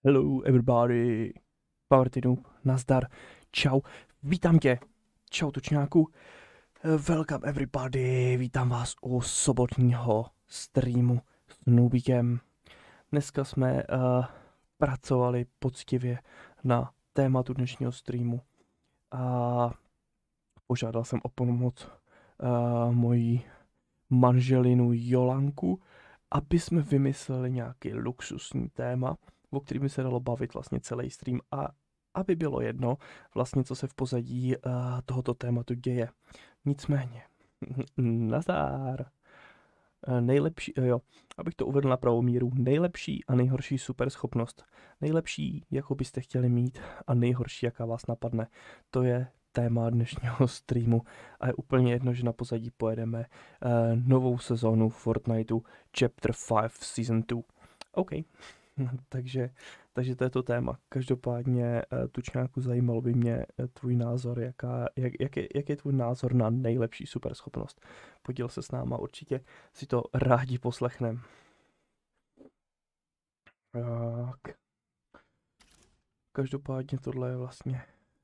Hello everybody, Powertinu, nazdar, čau, vítám tě, čau tučňáku, welcome everybody, vítám vás u sobotního streamu s Nubíkem. Dneska jsme pracovali poctivě na tématu dnešního streamu a požádal jsem o pomoc moji manželinu Jolanku, aby jsme vymysleli nějaký luxusní téma, o kterým by se dalo bavit vlastně celý stream a aby bylo jedno vlastně, co se v pozadí tohoto tématu děje. Nicméně, nazdar. Nejlepší, abych to uvedl na pravou míru, nejlepší a nejhorší superschopnost. Nejlepší, jakou byste chtěli mít a nejhorší, jaká vás napadne. To je téma dnešního streamu a je úplně jedno, že na pozadí pojedeme novou sezónu Fortniteu Chapter 5 Season 2. OK. takže to je to téma. Každopádně tučňáku, zajímal by mě tvůj názor, jak je tvůj názor na nejlepší superschopnost. Poděl se s náma, určitě si to rádi poslechnem. Tak. Každopádně tohle je vlastně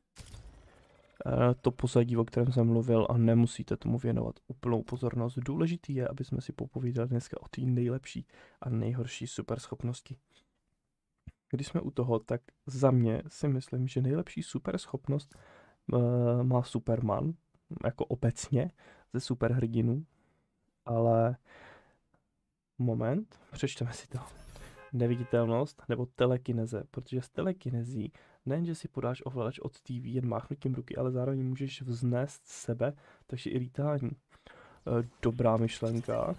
to pozadí, o kterém jsem mluvil a nemusíte tomu věnovat úplnou pozornost. Důležitý je, aby jsme si popovídali dneska o té nejlepší a nejhorší superschopnosti. Když jsme u toho, tak za mě si myslím, že nejlepší superschopnost má Superman, jako obecně, ze superhrdinů, ale moment, přečteme si to. Neviditelnost nebo telekineze, protože s telekinezí nejenže si podáš ovladač od TV jen máchnutím ruky, ale zároveň můžeš vznést sebe, takže i lítání. Dobrá myšlenka.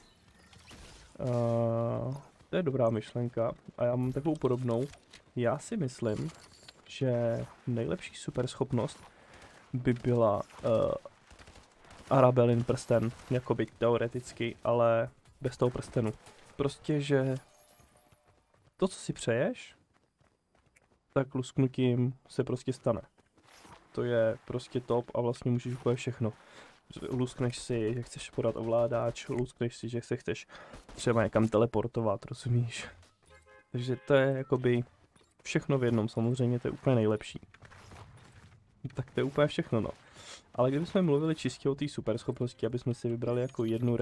To je dobrá myšlenka a já mám takovou podobnou. Já si myslím, že nejlepší superschopnost by byla Arabelin prsten, jakoby teoreticky, ale bez toho prstenu. Prostě, že to, co si přeješ, tak lusknutím se prostě stane. To je prostě top a vlastně můžeš úplně všechno. Luskneš si, že chceš podat ovládáč, luskneš si, že se chceš třeba někam teleportovat, rozumíš? Takže to je jakoby všechno v jednom, samozřejmě to je úplně nejlepší. Tak to je úplně všechno, no. Ale kdybychom mluvili čistě o té superschopnosti, aby jsme si vybrali jako jednu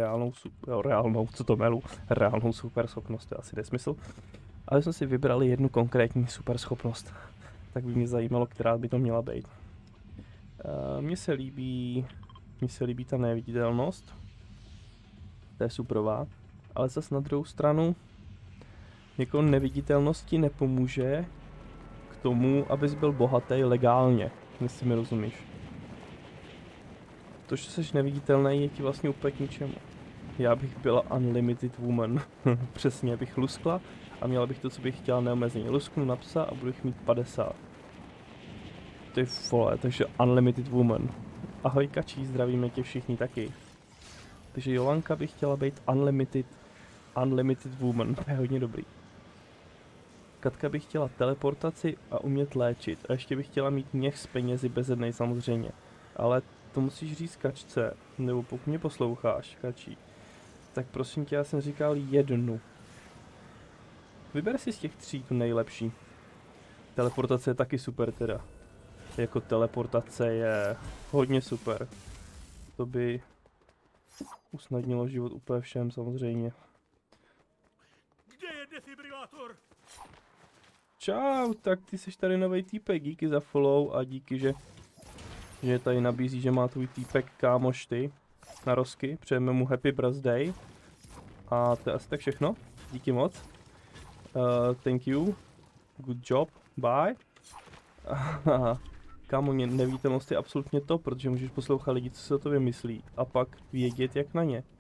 reálnou superschopnost, to je asi nesmysl. Ale jsme si vybrali jednu konkrétní superschopnost, tak by mě zajímalo, která by to měla být. Mně se líbí ta neviditelnost, to je superová, ale zase na druhou stranu jako neviditelnosti nepomůže k tomu, abys byl bohatý legálně, jestli mi rozumíš. To, že jsi neviditelný, je ti vlastně úplně k ničemu. Já bych byla unlimited woman, přesně, bych luskla a měla bych to, co bych chtěla neomezeně. Lusknu na psa a budu jich mít 50. Ty vole, takže unlimited woman. Ahoj kačí, zdravíme tě všichni taky. Takže Jolanka by chtěla být unlimited woman, to je hodně dobrý. Katka by chtěla teleportaci a umět léčit. A ještě bych chtěla mít měch s penězi bezednej samozřejmě. Ale to musíš říct kačce, nebo pokud mě posloucháš, kačí. Tak prosím tě, já jsem říkal jednu. Vyber si z těch 3 tu nejlepší. Teleportace je taky super teda. Jako teleportace je hodně super. To by usnadnilo život úplně všem samozřejmě. Kde je defibrilátor? Čau, tak ty jsi tady novej týpek, díky za follow a díky, že tady nabízí, že má tvůj týpek kámoš ty na rozky. Přejeme mu happy birthday. A to je asi tak všechno. Díky moc. Thank you. Good job. Bye. Kámo, neviditelnost je absolutně to, protože můžeš poslouchat lidi, co se o tobě myslí. A pak vědět, jak na ně.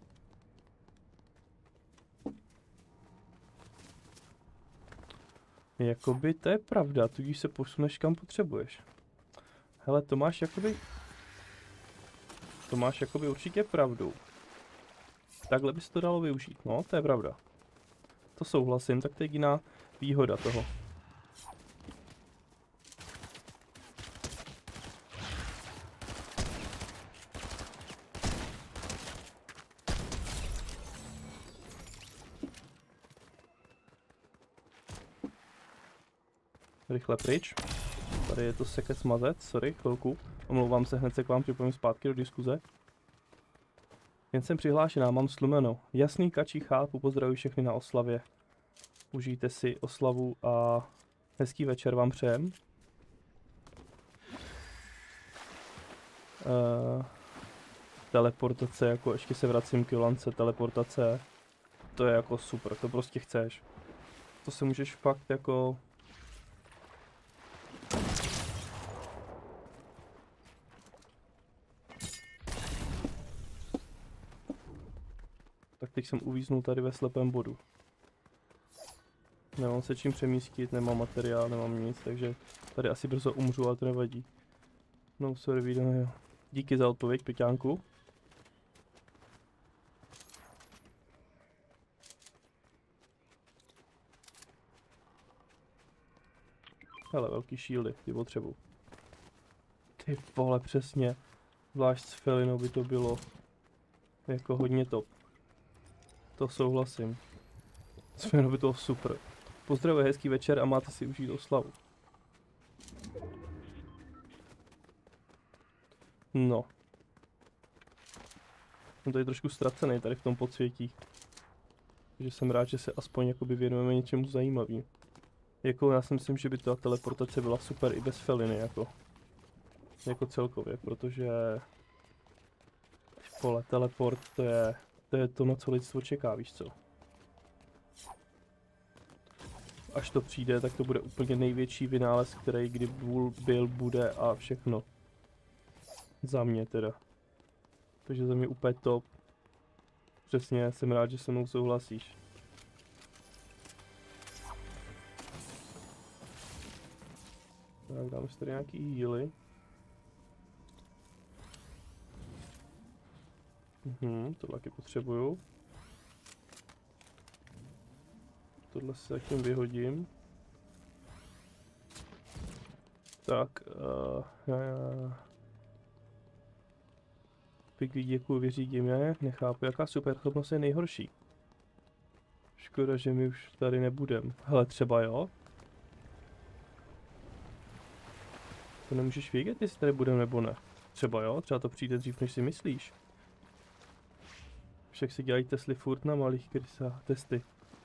Jakoby to je pravda, tudíž se posuneš kam potřebuješ. Hele, to máš jakoby určitě pravdu. Takhle by se to dalo využít, no, to je pravda. To souhlasím, tak to je jediná výhoda toho. rychle pryč. Tady je to sekec mazec, sorry, chvilku. Omlouvám se, hned se k vám připojím zpátky do diskuze. Jen jsem přihlášená, mám slumeno. Jasný kačí chápu, pozdravuji všechny na oslavě. Užijte si oslavu a hezký večer vám přejem. Teleportace, jako ještě se vracím k Jolance, teleportace. To je jako super, to prostě chceš. To se můžeš fakt jako... Tak teď jsem uvíznul tady ve slepém bodu. Nemám se čím přemístit, nemám materiál, nemám nic, takže tady asi brzo umřu, ale to nevadí. No sorry, video. Díky za odpověď, Peťánku. Hele, velký shieldy, ty potřebuji. Ty vole, přesně. Zvlášť s Felinou by to bylo jako hodně top. To souhlasím. S Felinou by to bylo super. Pozdravuji, hezký večer a máte si užít oslavu. No. Jsem tady trošku ztracený tady v tom podsvětí. Takže jsem rád, že se aspoň jakoby věnujeme něčemu zajímavým. Jako já si myslím, že by ta teleportace byla super i bez Feliny, jako celkově, protože vole, teleport to je to, na co lidstvo čeká, víš co. Až to přijde, tak to bude úplně největší vynález, který kdy byl, bude a všechno. Za mě teda. Takže za mě úplně top. Přesně, jsem rád, že se mnou souhlasíš. Tak dáme si tady nějaký healy. To taky potřebuju. Tohle si zatím vyhodím. Tak, Piggy, děkuji, vyřídím je, nechápu, jaká superschopnost je nejhorší. Škoda, že my už tady nebudem. Hele, třeba jo? To nemůžeš vědět, jestli tady budeme nebo ne. Třeba jo, třeba to přijde dřív, než si myslíš. Však si dělají Tesly furt na malých testy.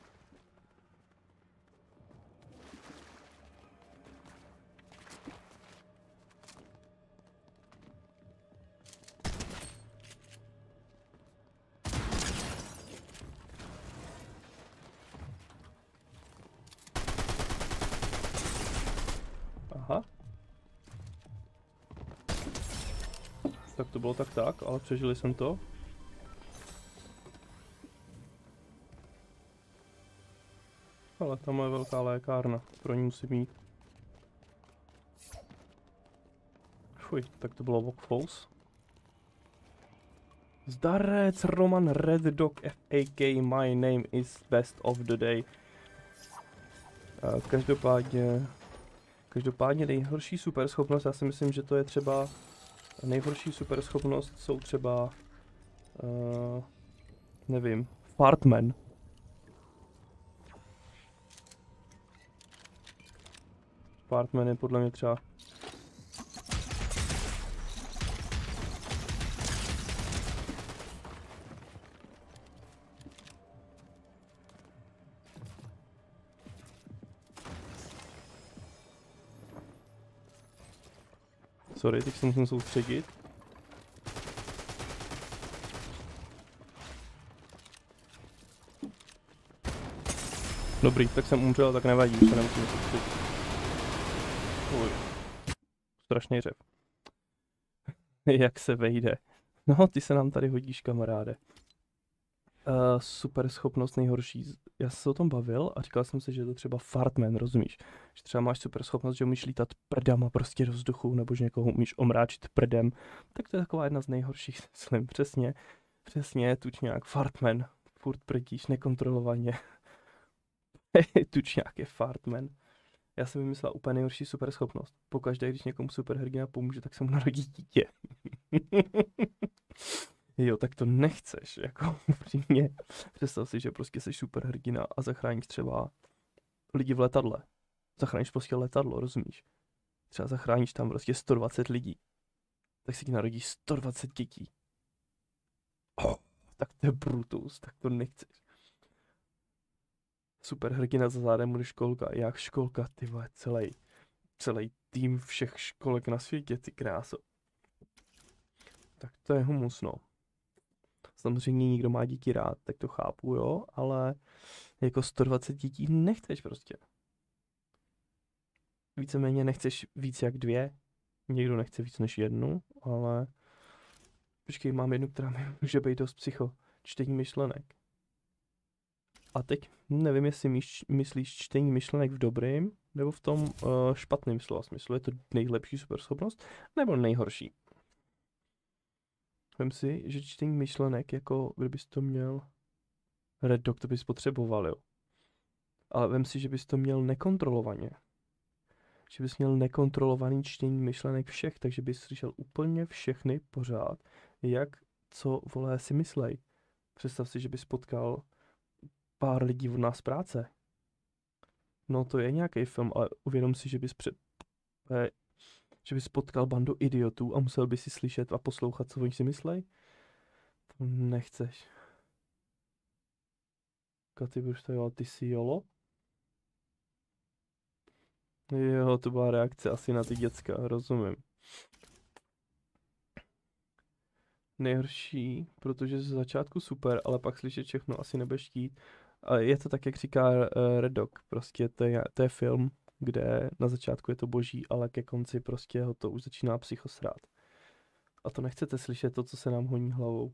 Aha. Tak to bylo tak, ale přežili jsem to. Ale tam je velká lékárna, pro ní musím mít. Fuj, tak to bylo Walk Falls. Zdarec, Roman Red Dog FAK, my name is best of the day. Každopádně nejhorší superschopnost, já si myslím, že to je třeba nejhorší superschopnost jsou třeba nevím, Fartman. Fartman je podle mě třeba sorry, teď se musím soustředit. Dobrý, tak jsem umřel, tak nevadí, už se nemusím soustředit. Uj. Strašný řev. Jak se vejde. No, ty se nám tady hodíš, kamaráde. Super schopnost nejhorší. Já jsem se o tom bavil a říkal jsem si, že je to třeba Fartman, rozumíš? Že třeba máš super schopnost, že umíš lítat prdama prostě do vzduchu, nebo že někoho umíš omráčit prdem. Tak to je taková jedna z nejhorších, myslím. Přesně, tučňák, Fartman. Furt prdíš nekontrolovaně. Tučňák je Fartman. Já jsem vymyslel úplně nejhorší super schopnost. Pokaždé, když někomu superhrdina pomůže, tak se mu narodí dítě. Jo, tak to nechceš, jako upřímně. Představ si, že prostě jsi superhrdina a zachráníš třeba lidi v letadle. Zachráníš prostě letadlo, rozumíš? Třeba zachráníš tam prostě 120 lidí. Tak si ti narodí 120 dětí. Tak to je brutus, tak to nechceš. Super hrdina za zádem bude školka. Jak školka, ty vole, celý tým všech školek na světě, ty kráso. Tak to je humus, no. Samozřejmě nikdo má děti rád, tak to chápu, jo, ale jako 120 dětí nechceš prostě. Víceméně nechceš víc jak 2, někdo nechce víc než 1, ale počkej, mám jednu, která mi může být dost psycho. Čtení myšlenek. A teď nevím, jestli myslíš čtení myšlenek v dobrým, nebo v tom špatném slova smyslu. Je to nejlepší superschopnost, nebo nejhorší? Vem si, že čtení myšlenek, jako kdybys to měl Red Dog, to bys potřeboval, jo. Ale vem si, že bys to měl nekontrolovaně. Že bys měl nekontrolovaný čtení myšlenek všech, takže bys slyšel úplně všechny pořád, jak co volé si myslej. Představ si, že bys potkal pár lidí od nás z práce. No to je nějaký film, ale uvědom si, že bys potkal bandu idiotů a musel bys si slyšet a poslouchat, co oni si myslej. To nechceš. Katy, budeš to dělat, ty si jolo? Jo, to byla reakce asi na ty děcka, rozumím. Nejhorší, protože ze začátku super, ale pak slyšet všechno asi nebudeš chtít. A je to tak, jak říká Red Dog, prostě to je film, kde na začátku je to boží, ale ke konci prostě ho to už začíná psychosrát. A to nechcete slyšet, to, co se nám honí hlavou.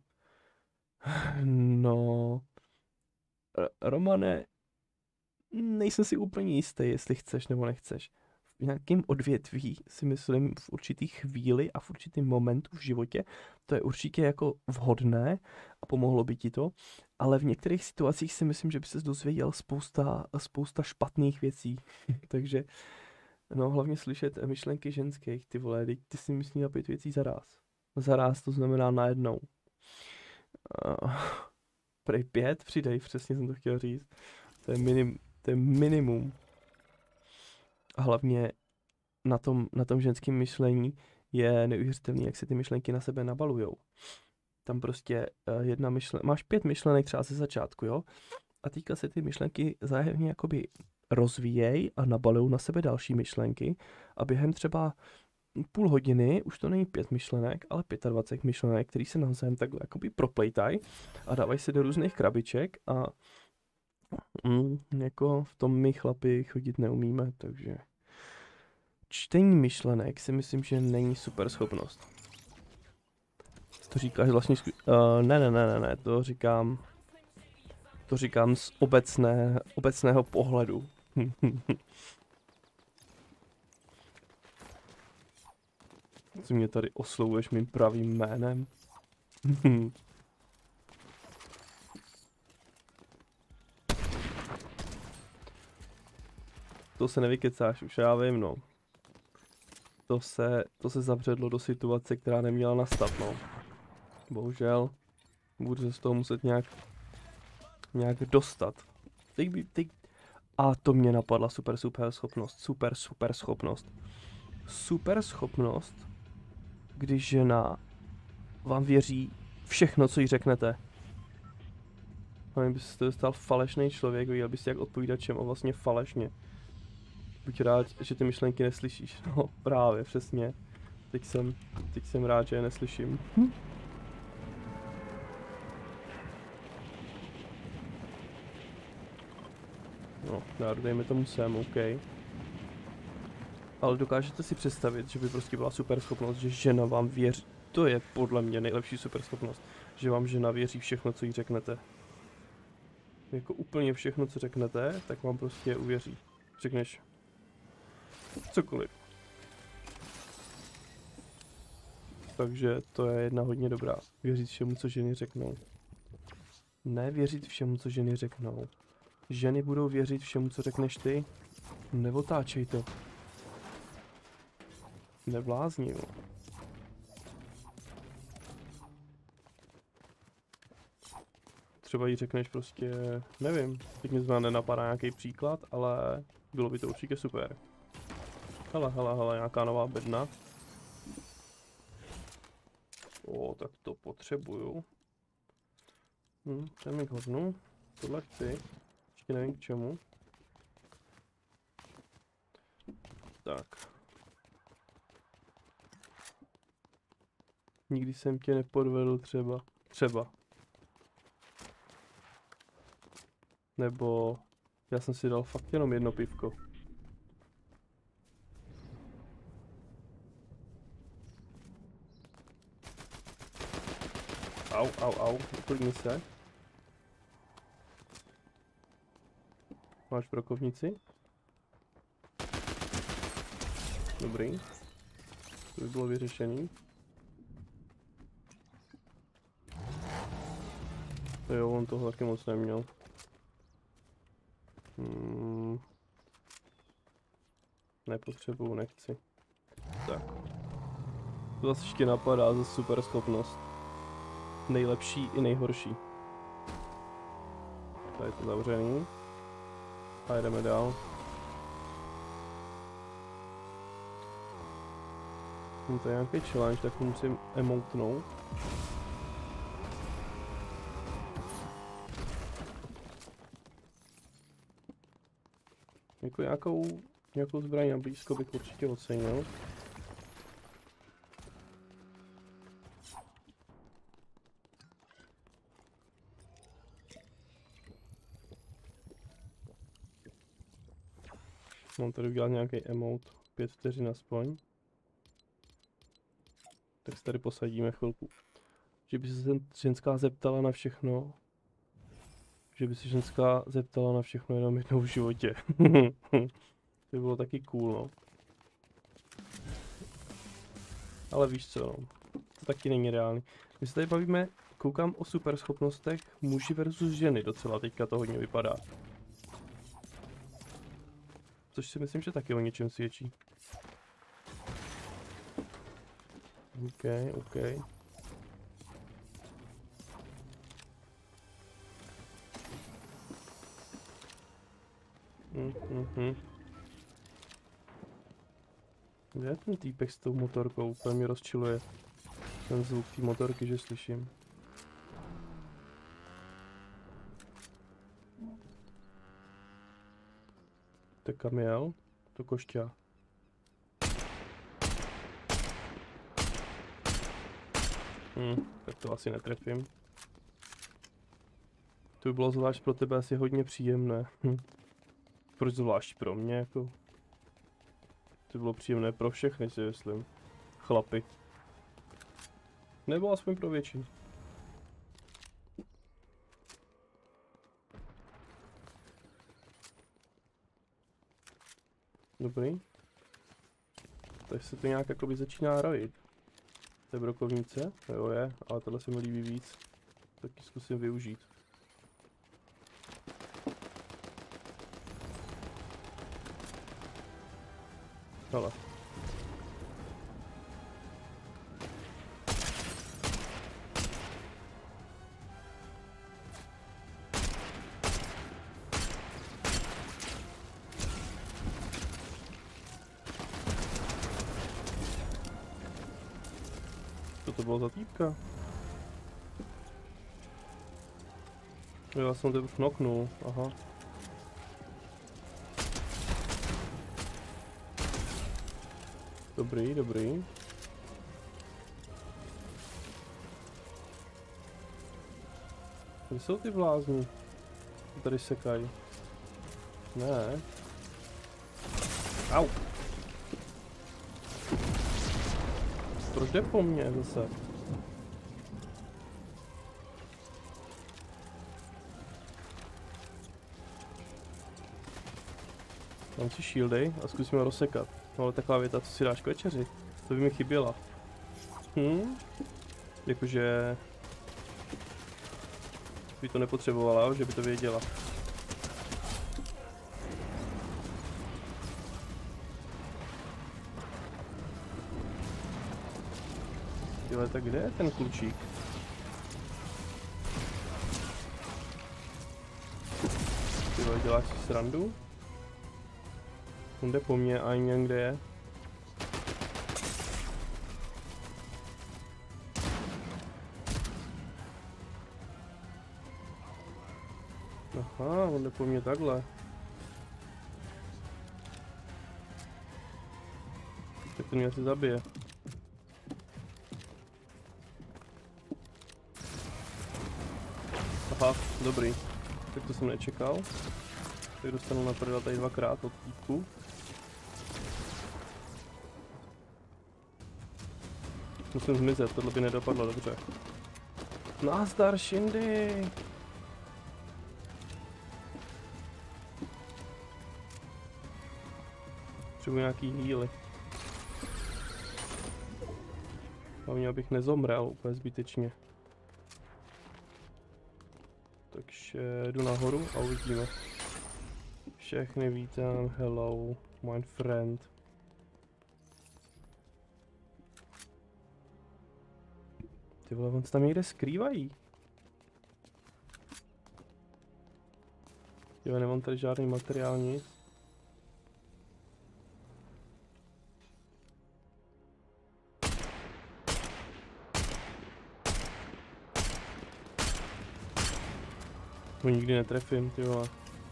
No, Romane, nejsem si úplně jistý, jestli chceš nebo nechceš. V nějakém odvětví si myslím v určitý chvíli a v určitým momentu v životě to je určitě jako vhodné a pomohlo by ti to, ale v některých situacích si myslím, že by ses dozvěděl spousta špatných věcí. Takže no hlavně slyšet myšlenky ženských, ty vole, ty si myslí na 5 věcí zaráz. Zaráz to znamená najednou. Prej 5 přidej, přesně jsem to chtěl říct. To je minimum. A hlavně na tom ženském myšlení je neuvěřitelný, jak se ty myšlenky na sebe nabalujou. Tam prostě máš 5 myšlenek třeba ze začátku, jo? A teďka se ty myšlenky zájemně jakoby rozvíjejí a nabalují na sebe další myšlenky a během třeba půl hodiny už to není 5 myšlenek, ale 25 myšlenek, který se navzájem takhle jakoby proplejtají a dávají se do různých krabiček a jako v tom my chlapi chodit neumíme, takže čtení myšlenek si myslím, že není super schopnost. To říkáš vlastně ne, to říkám z obecného pohledu. Co mě tady oslovuješ mým pravým jménem? To se nevykecáš, už já vím, no. To se zabředlo do situace, která neměla nastat, no. Bohužel. Budu se z toho muset nějak dostat. A to mě napadla super schopnost. Super schopnost, když žena vám věří všechno, co jí řeknete. A byste dostal falešný člověk, viděl byste, jak odpovídat všem a vlastně falešně. Buď rád, že ty myšlenky neslyšíš. No právě, přesně. Teď jsem rád, že je neslyším. No, dejme tomu sem, OK. Ale dokážete si představit, že by prostě byla super schopnost, že žena vám věří. To je podle mě nejlepší super schopnost. Že vám žena věří všechno, co jí řeknete. Jako úplně všechno, co řeknete, tak vám prostě uvěří. Řekneš cokoliv. Takže to je jedna hodně dobrá. Věřit všemu, co ženy řeknou. Ne věřit všemu, co ženy řeknou. Ženy budou věřit všemu, co řekneš ty. Neotáčej to. Neblázni, jo. Třeba jí řekneš prostě, nevím, teď mi zrovna nenapadá nějaký příklad, ale Bylo by to určitě super. Hele, nějaká nová bedna. Tak to potřebuju. To je mi k hovnu. Tohle chci. Ještě nevím k čemu. Tak. Nikdy jsem tě nepodvedl třeba. Nebo já jsem si dal fakt jenom jedno pivko. Au, uklidni se. Máš brokovnici? Dobrý. To by bylo vyřešený. Jo, on toho taky moc neměl. Nepotřebuju, nechci. Tak. To zase ještě napadá za super schopnost. Nejlepší i nejhorší. Tady je to zavřený. A jdeme dál. To je nějaký challenge, tak musím emotnout. Jako nějakou zbraň na blízko bych určitě ocenil. Mám tady udělat nějaký emote, 5 vteřin aspoň. Tak se tady posadíme chvilku. Že by se ženská zeptala na všechno. Že by se ženská zeptala na všechno jenom jednou v životě. To by bylo taky cool, no. Ale víš co, no. To taky není reálný. My se tady bavíme, koukám o superschopnostech muži versus ženy, docela teďka to hodně vypadá. Což si myslím, že taky o něčem svědčí. OK. Kde je ten týpek s tou motorkou? Úplně mě rozčiluje ten zvuk té motorky, že slyším. Tak kam jel? To košťa. Tak to asi netrefím. To by bylo zvlášť pro tebe asi hodně příjemné. Proč zvlášť pro mě jako? To bylo příjemné pro všechny, si myslím. Chlapy. Nebo aspoň pro většinu. Dobrý. Takže se to nějak jakoby začíná rojit. To je brokovnice? Jo je, ale tohle se mi líbí víc. Taky zkusím využít. Hele. Co to bylo za týpka? Jo, já jsem to knoknul, aha. Dobrý. Kde jsou ty blázni? Tady sekají. Ne. Au. Proč jde po mně zase? Dám si shieldy a zkusíme ho rozsekat. No ale taková věta, co si dáš k večeři? To by mi chyběla. Jakože... by to nepotřebovala, že by to věděla. Tyhle, tak kde je ten klučík? Tyhle, děláš si srandu? On jde po mně a nevím, kde je. Aha, on jde po mně takhle. Tak to mě asi zabije. Aha, dobrý. Tak to jsem nečekal. Tak dostanu na prdel tady dvakrát od týpku. Musím zmizet, tohle by nedopadlo dobře. Nazdar, Shindy! Potřebuji nějaký healy. Hlavně abych nezomrel úplně zbytečně. Takže jdu nahoru a uvidíme. Všechny vítám, hello, my friend. Ty vole, on se tam někde skrývají. Jo, nemám tady žádný materiál, nic. Ho nikdy netrefím, ty vole.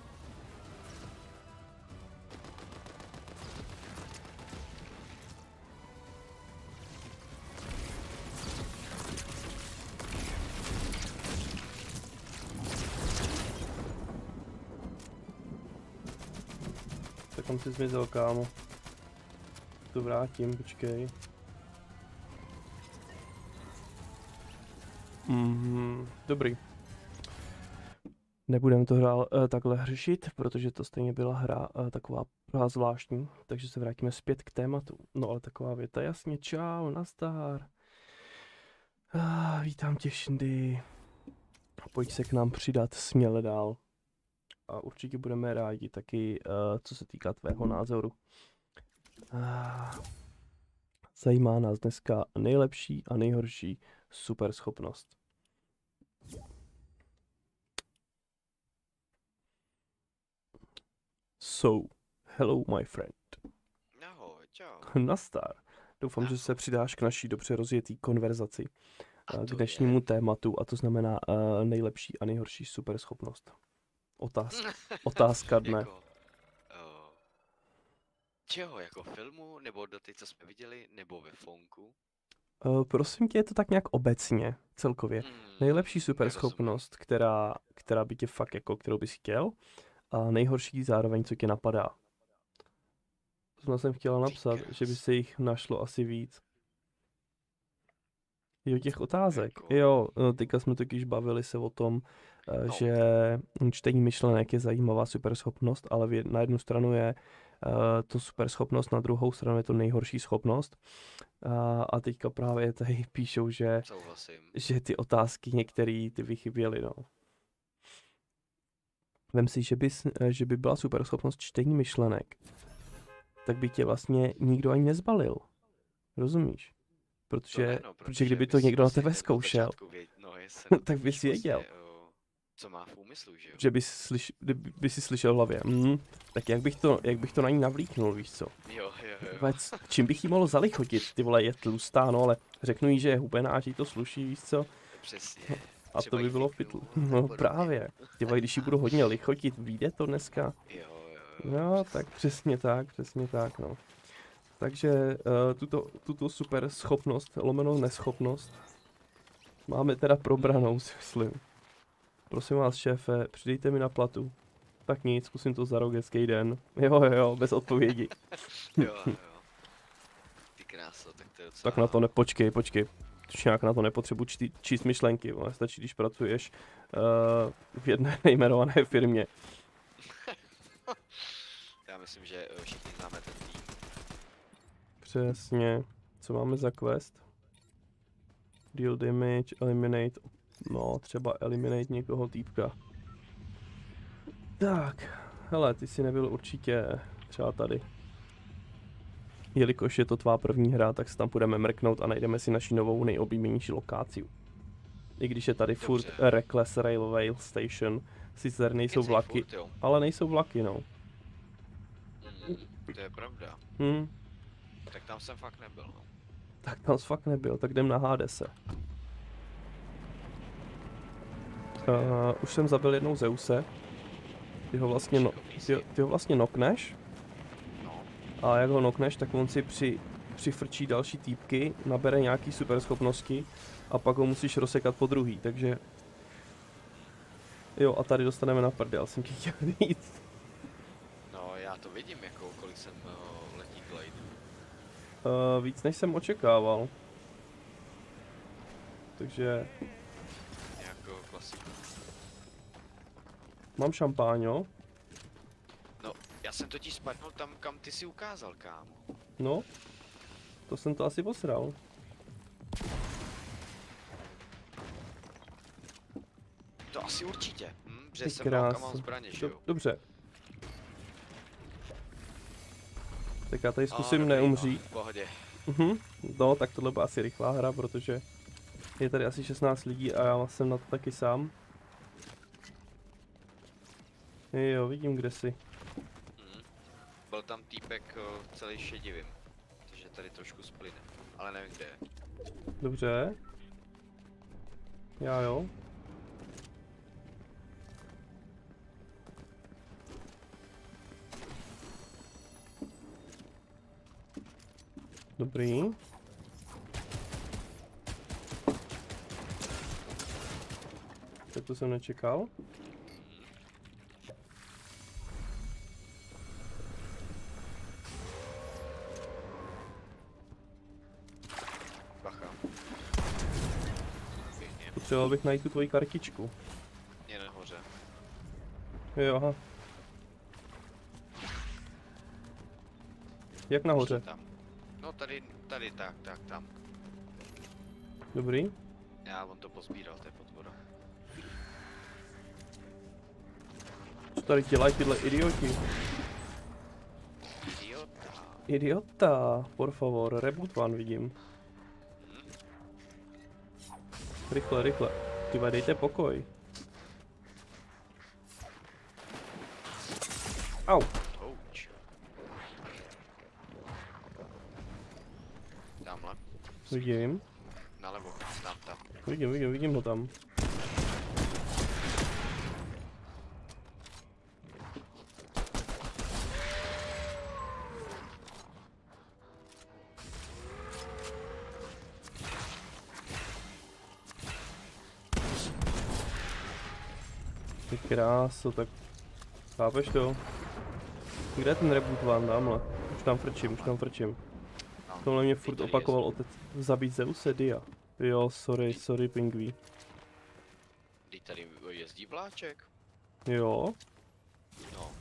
Tak tam si zmizel, kámo. To vrátím, počkej. Dobrý. Nebudeme to takhle řešit, protože to stejně byla hra taková zvláštní, takže se vrátíme zpět k tématu. No ale taková věta, jasně, čau, nazdar. Vítám tě, Shindy. Pojď se k nám přidat směle dál. A určitě budeme rádi taky, co se týká tvého názoru. Zajímá nás dneska nejlepší a nejhorší superschopnost. So, hello my friend. Ahoj, čau. Nazdar. Doufám, že se přidáš k naší dobře rozjetý konverzaci k dnešnímu je tématu, a to znamená nejlepší a nejhorší superschopnost. Otázka dne. jako, čeho, jako filmu, nebo do ty, co jsme viděli, nebo ve fonku? Prosím tě, je to tak nějak obecně, celkově. Nejlepší superschopnost, která by tě fakt jako, kterou bys chtěl, a nejhorší zároveň, co tě napadá. To jsem chtěla napsat, že by se jich našlo asi víc. Jo, těch otázek. Jako... Jo, teďka jsme totiž bavili se o tom, že čtení myšlenek je zajímavá superschopnost, ale na jednu stranu je to superschopnost, na druhou stranu je to nejhorší schopnost. A teďka právě tady píšou, že ty otázky některé ty vychyběly, no. Vem si, že by byla superschopnost čtení myšlenek, tak by tě vlastně nikdo ani nezbalil. Rozumíš? Protože kdyby to někdo na tebe zkoušel, tak bys věděl. Co má v úmyslu, že jo? Že by si slyšel v hlavě. Tak jak bych to na ní navlíknul, víš co? Jo. Čím bych jí mohl zalichotit? Ty vole, je tlustá, no ale řeknu jí, že je hubená, že jí to sluší, víš co? Přesně. A to by bylo v pytlu. No právě. Ty vole, když jí budu hodně lichotit, vyjde to dneska? Jo. No, tak přesně tak, no. Takže tuto super schopnost, lomeno neschopnost, máme teda probranou, si myslím. Prosím vás, šéfe, přidejte mi na platu. Tak nic, zkusím to za rok, hezký den. Jo, bez odpovědi. jo. Ty kráso, tak to je docela... Tak na to počkej. Nějak na to nepotřebuji číst myšlenky, ale stačí, když pracuješ v jedné nejmenované firmě. Já myslím, že všichni známe ten tým. Přesně. Co máme za quest? Deal damage, eliminate. No, třeba eliminate někoho týpka. Tak, hele, ty jsi nebyl určitě třeba tady. Jelikož je to tvá první hra, tak se tam půjdeme mrknout a najdeme si naši novou nejoblíbenější lokaci. I když je tady furt Reckless Railway Station, sice nejsou vlaky, ale nejsou vlaky, no. To je pravda. Tak tam jsem fakt nebyl, no. Tak tam jsi fakt nebyl, tak jdem na Hadese. Už jsem zabil jednou Zeuse. Ty ho vlastně, ty ho vlastně nokneš. No. A jak ho nokneš, tak on si přifrčí další týpky, nabere nějaký super schopnosti a pak ho musíš rozsekat po druhý, takže... Jo, a tady dostaneme na prdel, jsem ti chtěl říct. No, já to vidím, jako kolik jsem letí glide. Víc než jsem očekával. Takže... Jako klasika. Mám šampáňo. No, já jsem totiž spadnul tam, kam ty si ukázal, kámo. No. To jsem to asi posral. To asi určitě. Že Ty jsem dal kam kráso. mám zbraně, že jo? Dobře. Tak já tady zkusím dobrý, neumřít. No, v pohodě. No, tak tohle byla asi rychlá hra, protože je tady asi 16 lidí a já jsem na to taky sám. Jo, vidím, kde jsi. Byl tam týpek celý šedivým. Takže tady trošku splyne. Ale nevím, kde je. Dobře. Já jo. Dobrý. Tak to jsem nečekal. Bacha. Pěkně. Potřeboval bych najít tu tvoji kartičku. Je nahoře. Jo, aha. Jak nahoře? Ještě tam. No tady, tak, tam. Dobrý. Já on to pozbíral, to je potvora. Co tady dělají tyhle idioti? Idiota. Idiota, por favor, reboot one vidím. Rychle, rychle. Tyva, dejte pokoj. Au. Ouch. Tamhle. Vidím. Nalevo, tam. Vidím ho tam. Ty kráso, tak chápeš to? Kde je ten reboot one, tamhle? Už tam frčím. Tohle mě furt opakoval otec. Zabít Zeuse, dia. Jo, sorry pingví. Teď tady jezdí vláček. Jo, No,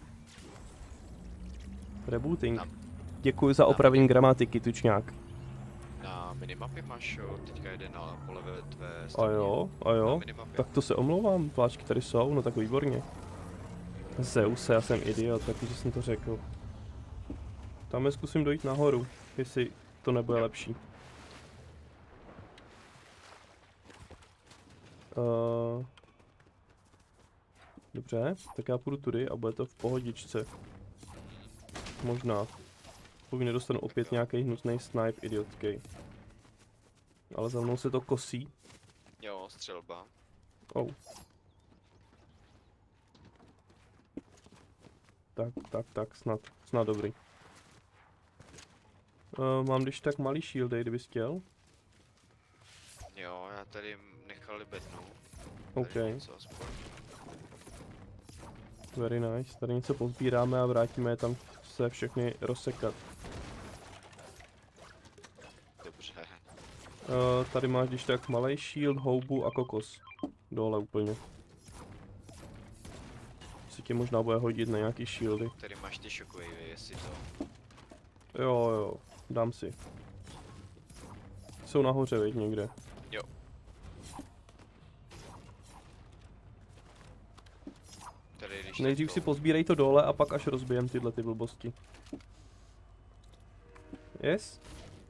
rebooting. Tam. Děkuji za opravení gramatiky, tučňák. na minimapě máš teďka jeden na po levé tvé A straně. jo, Na minimapě. tak to se omlouvám, pláčky tady jsou, no tak výborně. Zeuse, já jsem idiot, takže jsem to řekl. Tam zkusím dojít nahoru, jestli to nebude lepší. Dobře, tak já půjdu tudy a bude to v pohodičce. Možná. Pokud nedostanu opět nějaký hnusný snipe idiotkej. Ale za mnou se to kosí. Jo, střelba. Oh. Tak, snad dobrý. Mám když tak malý shieldy, kdybys chtěl. Jo, já tady nechal libetnou. OK, Něco aspoň. very nice. Tady něco pozbíráme a vrátíme je tam se všechny rozsekat. Dobře. Tady máš když tak malý shield, houbu a kokos. Dole úplně. Si tě možná bude hodit na nějaký shieldy. Tady máš ty shockwave, jestli to. Jo, dám si. Jsou nahoře, viď, někde. Jo. Tady když Nejdřív tak si to- pozbírej to dole a pak až rozbijem tyhle ty blbosti. Yes?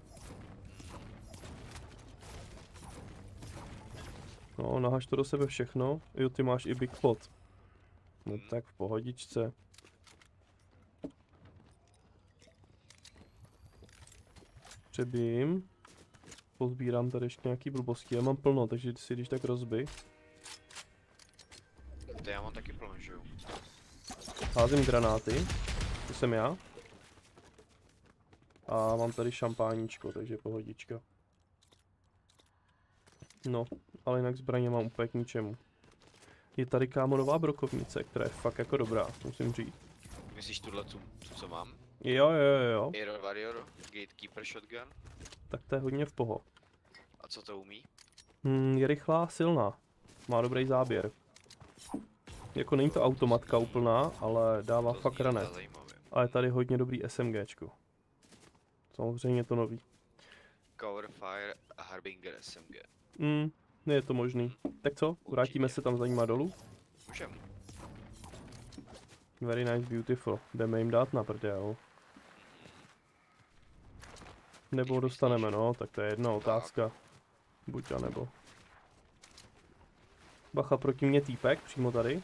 No, nahaž to do sebe všechno. Jo, ty máš i big pot. No tak v pohodičce. Přebijím. Pozbírám tady ještě nějaký blbosti. Já mám plno, takže si když tak rozbij. To já mám taky plno, že jo? Házím granáty. To jsem já. A mám tady šampáníčko, takže pohodička. No, ale jinak zbraně mám úplně k ničemu. Je tady kámo nová brokovnice, která je fakt jako dobrá, musím říct. Myslíš tuhle, co mám? Jo. Aero Warrior, Gatekeeper Shotgun. Tak to je hodně v poho. A co to umí? Je rychlá, silná. Má dobrý záběr. Jako není to automatka úplná, ale dává To fakt zní ranet. zajímavě. A je tady hodně dobrý SMGčko. Samozřejmě to nový. Cover Fire a Harbinger SMG. Je to možný. Tak co? Vrátíme Určitě. se tam za nima dolů? Můžem. Very nice, beautiful. Jdeme jim dát na prdel. Nebo Když dostaneme, myslíš? no, tak to je jedna otázka. Buď a nebo. Bacha, proti mě týpek, přímo tady.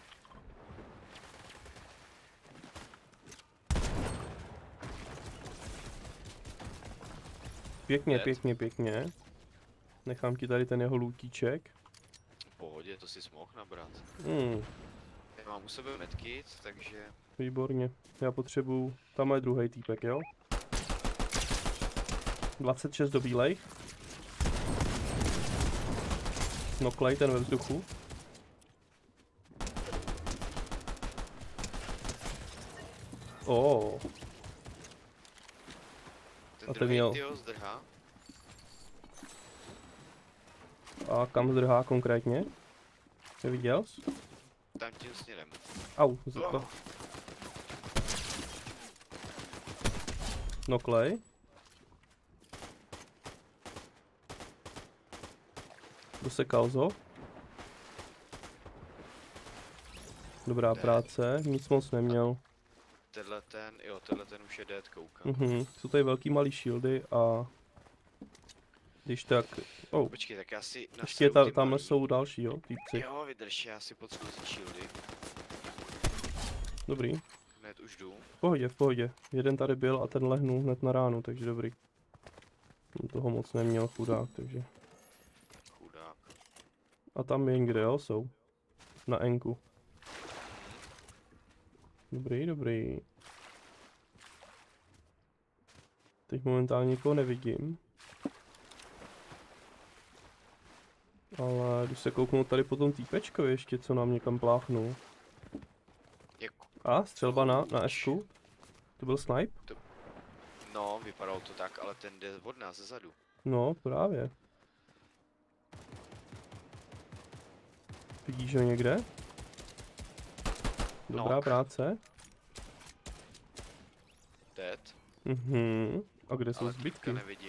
Pěkně, Dead. pěkně. Nechám ti tady ten jeho lůtíček. V pohodě, to si mohl nabrat. Já mám u sebe medkit, takže... Výborně. Já potřebuju... Tam je druhý týpek, jo? 26 do bílejch. Noklej ten ve vzduchu. Oh. Ten A ten druhý měl- tyjo zdrhá. A kam zdrhá konkrétně? Neviděl jsi? Tam tím směrem. Au, to. Noklej. Dosekal ho. Dobrá Dead. práce, nic moc neměl. Tenhle ten už je dead, koukám. Jsou tady velký malý shieldy a... Když tak... Oh, Počkej, tak já si ještě nastavu ty tamhle malý. jsou další, jo, týpci. Jo, vydrž, já si potřebuji ty shieldy. Dobrý. Hned už jdu. V pohodě. Jeden tady byl a ten lehnul hned na ránu, takže dobrý. On toho moc neměl, chudák, takže... Chudák. A tam je někde, jo, jsou. Na enku. Dobrý. Teď momentálně nikoho nevidím. Ale jdu se kouknout tady po tom týpečkovi ještě, co nám někam pláchnul. Jako, A, střelba na S-ku. To byl snipe? no, vypadalo to tak, ale ten jde od nás zezadu. No, právě. Vidíš ho někde? Dobrá Knock. práce. Dead, A kde jsou ale týpka zbytky? nevidím.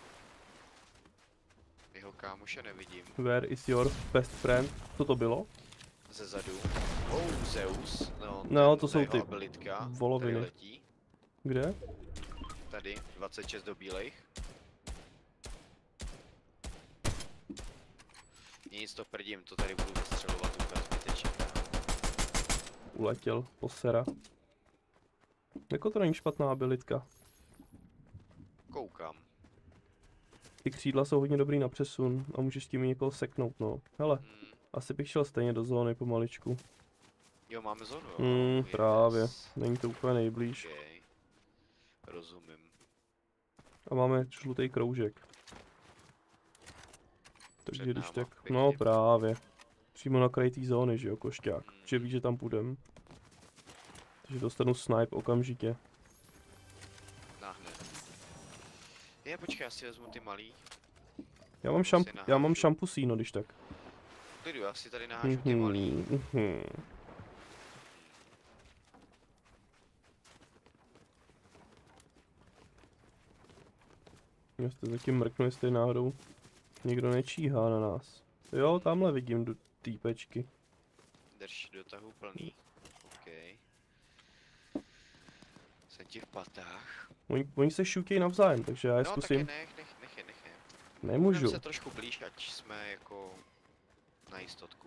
Jeho kámoše nevidím. Where is your best friend? Co to bylo? Zezadu. Zeus. No, ten- to jsou jeho ty abilitka, voloviny. Tady letí. Kde? Tady, 26 do bílejch. Nic, to prdím, to tady budu vystřelovat úplně zbytečně. Uletěl, posera. Jako to není špatná abilitka. Koukám. Ty křídla jsou hodně dobrý na přesun a můžeš s tím někoho seknout, no. Hele, Hmm. asi bych šel stejně do zóny pomaličku. Jo, máme zónu, jo? Yes. Právě. Není to úplně nejblíž. Okay. Rozumím. A máme žlutý kroužek. Takže Před když náma, tak, pěkně. no právě. Přímo na kraji té zóny, že jo, košťák. Mm. Že ví, že tam půjdem. Takže dostanu snipe okamžitě. Nahned. Počkej, já si vezmu ty malý. Já mám, si já mám nahážu. šampusíno, když tak. Klidu, já si tady nahážu ty malý. Mhm. Já jste zatím mrknu, jestli náhodou někdo nečíhá na nás. Jo, tamhle vidím týpečky. Drž do tahu plný. OK. Jsem ti v patách. Oni se šutějí navzájem, takže já je No, zkusím. taky nech je. Nemůžu. Budeme se trošku blíž, ať jsme jako na jistotku.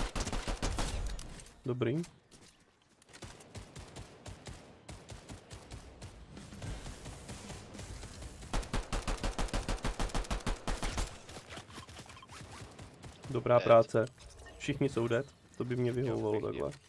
Dobrý. Dobrá práce. Všichni jsou dead. To by mě vyhovovalo Jo, pěkně. takhle.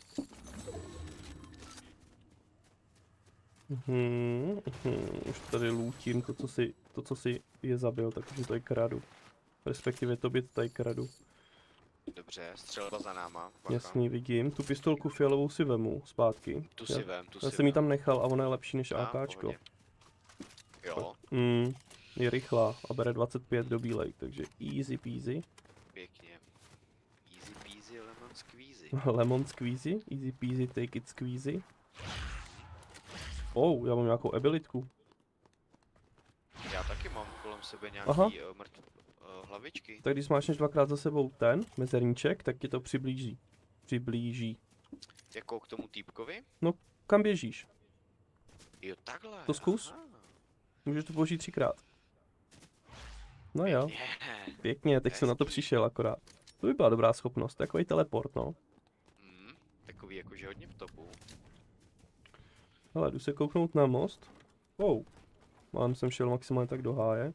Už tady lootím to, co si je zabil, takže to je kradu. Respektive tobě to tady kradu. Dobře, střelba za náma. Bacha. Jasný, vidím. Tu pistolku fialovou si vemu zpátky. Tu si vem, tu si Já jsem ji tam nechal a ona je lepší než A, AKčko. pohodě. Jo, Je rychlá a bere 25 do bílej, takže easy peasy. pěkně. Easy peasy, lemon squeezy. Lemon squeezy, easy peasy, take it squeezy. Já mám nějakou abilitku. Já taky mám kolem sebe Aha. nějaký hlavičky. Tak když smáčneš dvakrát za sebou ten mezerníček, tak ti to přiblíží. Přiblíží. Jako k tomu týpkovi? Kam běžíš? Jo, takhle. To zkus. Aha. Můžeš to použít 3krát. No jo, Yeah. pěkně, teď jsem na to přišel akorát. To by byla dobrá schopnost, takový teleport, no. Takový jakože hodně v topu. Hele, jdu se kouknout na most. Mám jsem šel maximálně tak do háje.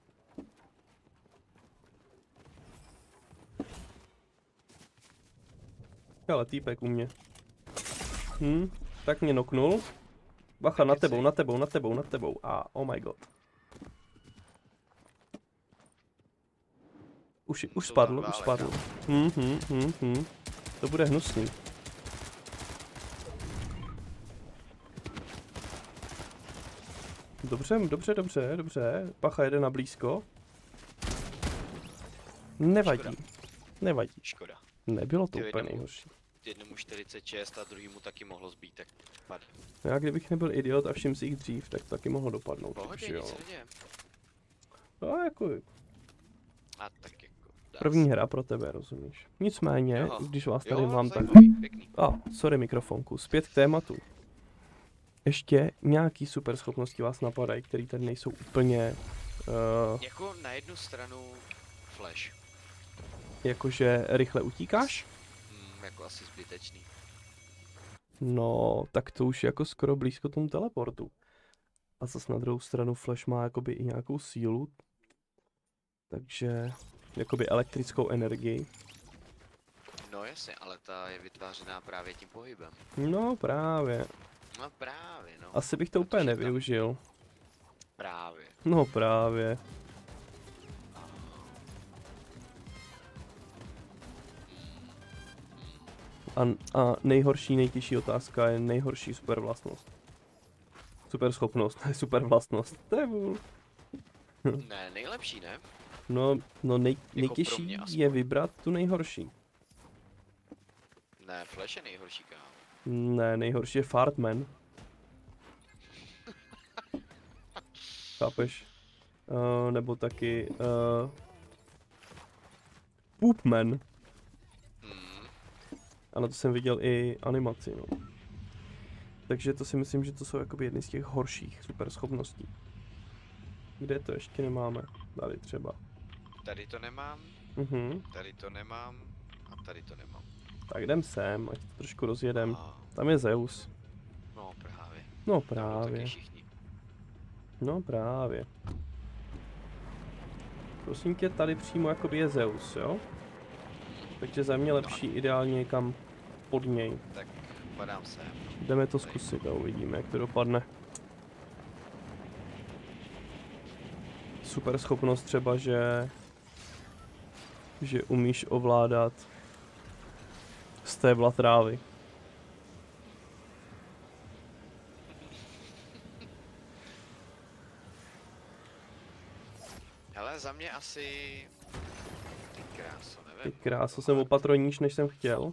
Ale týpek u mě. Tak mě noknul. Bacha, nad tebou, nad tebou, nad tebou, nad tebou. Oh my god. Už spadl, už spadl. To bude hnusný. Dobře. Bacha jede na blízko. Nevadí. Nevadí. Škoda. Nebylo to Jo, úplně jednomu- nejhorší. Jednomu 46 a druhýmu taky mohlo zbýt, tak pad. Já kdybych nebyl idiot a všim si jich dřív, tak taky mohlo dopadnout. Pohodě, takže nic jo. se neděje. No jako A tak jako... dá první se. hra pro tebe, rozumíš. Nicméně, Jo. když vás tady Jo, mám tak... zajímavý, pěkný. Sorry mikrofonku, zpět k tématu. Ještě nějaký super schopnosti vás napadají, které tady nejsou úplně... Jako na jednu stranu flash. Jakože rychle utíkáš? Jako asi zbytečný. No, tak to už je jako skoro blízko tomu teleportu. A zase na druhou stranu Flash má jakoby i nějakou sílu. Takže jakoby elektrickou energii. No jasně, ale ta je vytvářená právě tím pohybem. No právě. No právě, no. Asi bych to úplně Protože tam- nevyužil. Právě. No právě. A nejhorší, nejtěžší otázka je nejhorší super vlastnost. Super schopnost, ne super vlastnost. To je vůl. Ne, nejlepší, ne? No pro nejtěžší mě aspoň. je vybrat tu nejhorší. Ne, Flash je nejhorší, kámo. Ne, nejhorší je Fartman. Chápeš? Nebo taky Poopman. A na to jsem viděl i animaci, no. Takže to si myslím, že to jsou jakoby jedny z těch horších super schopností. Kde to ještě nemáme? Tady třeba. Tady to nemám, tady to nemám a tady to nemám. Tak jdem sem, ať to trošku rozjedem. A, Tam je Zeus. no právě. No Tam právě. taky všichni. No právě. Prosím tě, tady přímo jakoby je Zeus, jo? Takže za mě lepší ideálně někam pod něj. Tak padám sem. Jdeme to zkusit a uvidíme, jak to dopadne. Super schopnost třeba, že umíš ovládat stébla trávy. Hele, za mě asi... Ty kráso, nevím. Ty kráso, jsem opatroníš, než jsem chtěl.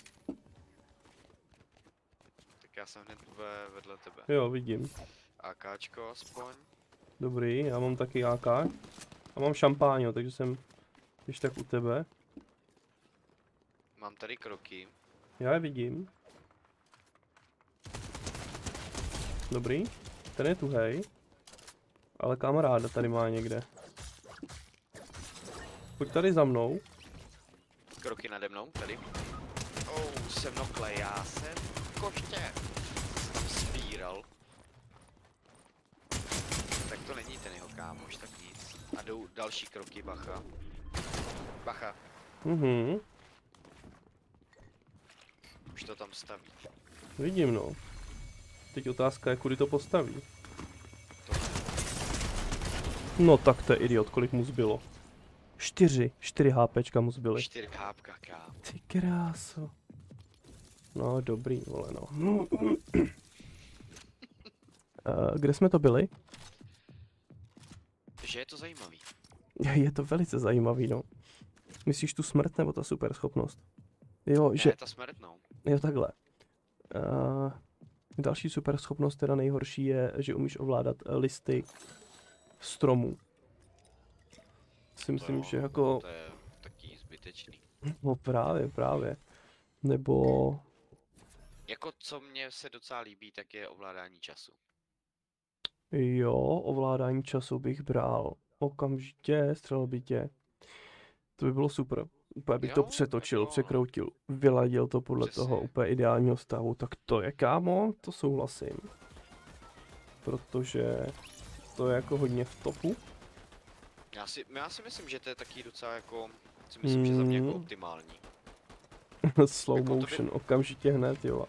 Tak já jsem hned vedle tebe. Jo, vidím. AKčko aspoň. Dobrý, já mám taky AK. A mám šampáňo, takže jsem když tak u tebe. Mám tady kroky. Já je vidím. Dobrý. Ten je tuhej. Ale kamaráda tady má někde. Pojď tady za mnou. Kroky nade mnou, tady. Jsem nokle, já jsem koště. Tam spíral. Tak to není ten jeho kámoš, tak nic. A jdou další kroky, bacha. Bacha. Mhm, Už to tam staví. vidím no. Teď otázka je, kudy to postaví. No tak to je idiot, kolik mu zbylo. 4 HPčka mu zbyly. 4 hápka, kámo. Ty kráso. No dobrý, vole no. Kde jsme to byli? Že je to zajímavý. Je to velice zajímavý, no. Myslíš tu smrt nebo ta super schopnost? Jo, Ne, že... ta smrt, no. Jo, takhle. Další super schopnost, teda nejhorší je, že umíš ovládat listy stromů. Si myslím, jo, že jako... To je taky zbytečný. No právě. Nebo... Jako co mě se docela líbí, tak je ovládání času. Jo, ovládání času bych bral. Okamžitě, střelil by tě. To by bylo super. Úplně bych to Jo, přetočil, jako- překroutil, vyladil to podle Přesně. toho úplně ideálního stavu. Tak to je, kámo, to souhlasím. Protože to je jako hodně v topu. Já si myslím, že to je taky docela jako, si myslím, že za mě jako optimální. Slow Jako to by- motion, okamžitě hned, jo.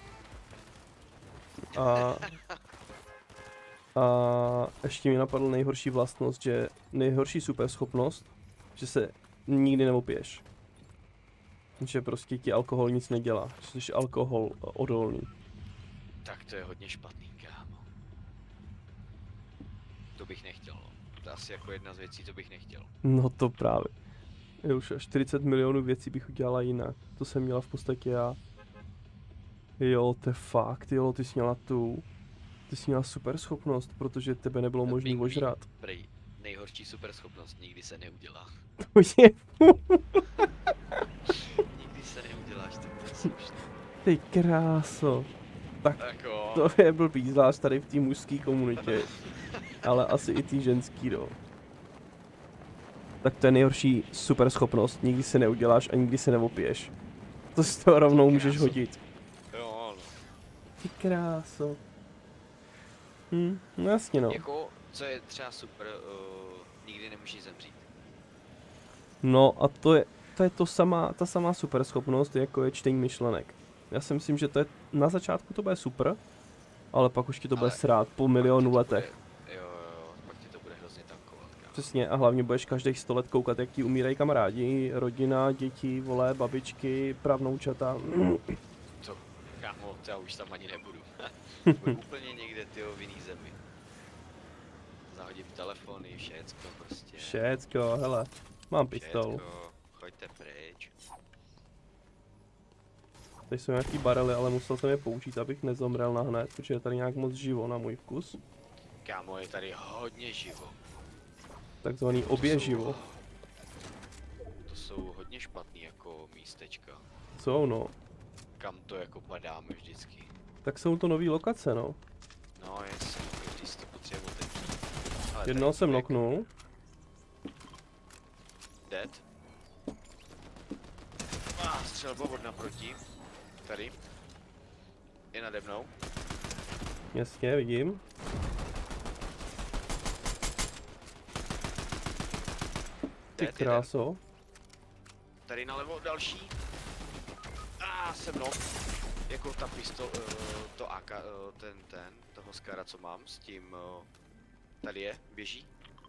A ještě mi napadla nejhorší vlastnost, že nejhorší super schopnost, že se nikdy neopiješ. Že prostě ti alkohol nic nedělá, že jsi alkohol odolný. Tak to je hodně špatný, kámo. To bych nechtěl, no. To je asi jako jedna z věcí, to bych nechtěl. No to právě. Už 40 milionů věcí bych udělala jinak. To jsem měla v podstatě já. Jo, to je fakt, jo, ty jsi měla ty jsi měla super schopnost, protože tebe nebylo možné Pingvín, ožrat. prej, nejhorší superschopnost nikdy se neudělá. To je, Nikdy se neuděláš, tak to je slušný. ty kráso. Jako, To je blbý, zvlášť tady v té mužské komunitě. Ale asi i té ženský, no. Tak to je nejhorší super schopnost, nikdy se neuděláš a nikdy se neopiješ. To si to rovnou můžeš kráso. hodit. jo, no. Ty kráso. No jasně no. Jako, co je třeba super, nikdy nemůžeš zemřít. No a to je ta samá super schopnost, jako je čtení myšlenek. Já si myslím, že to je, na začátku to bude super, ale pak už ti to bude Ale srát po Pak milionu ti to letech. Bude, jo, pak ti to bude hrozně tankovat, kámo. Přesně, a hlavně budeš každých 100 let koukat, jak ti umírají kamarádi, rodina, děti, vole, babičky, pravnoučata. To, kámo, to já už tam ani nebudu. Budu úplně někde, tyjo, v jiný zemi. Zahodím telefony, všecko prostě. Všecko, hele, mám pistol. Všecko, choďte pryč. Teď jsou nějaký barely, ale musel jsem je použít, abych nezomrel nahned, protože je tady nějak moc živo na můj vkus. Kámo, je tady hodně živo. Takzvaný oběživo. To jsou hodně špatný jako místečka. Jsou no. Kam to jako padáme vždycky. Tak jsou to nový lokace no. No jasně, když si to potřebuji otevřít. Ale Jednoho tady jsem týpek- noknul. Dead. Střelba od naproti. Tady. Je nade mnou. Jasně, vidím. Ty Dead jeden. kráso. Tady nalevo další. Jsem no. Jako ta pistol, to AK, toho skara, co mám s tím, tady je, běží.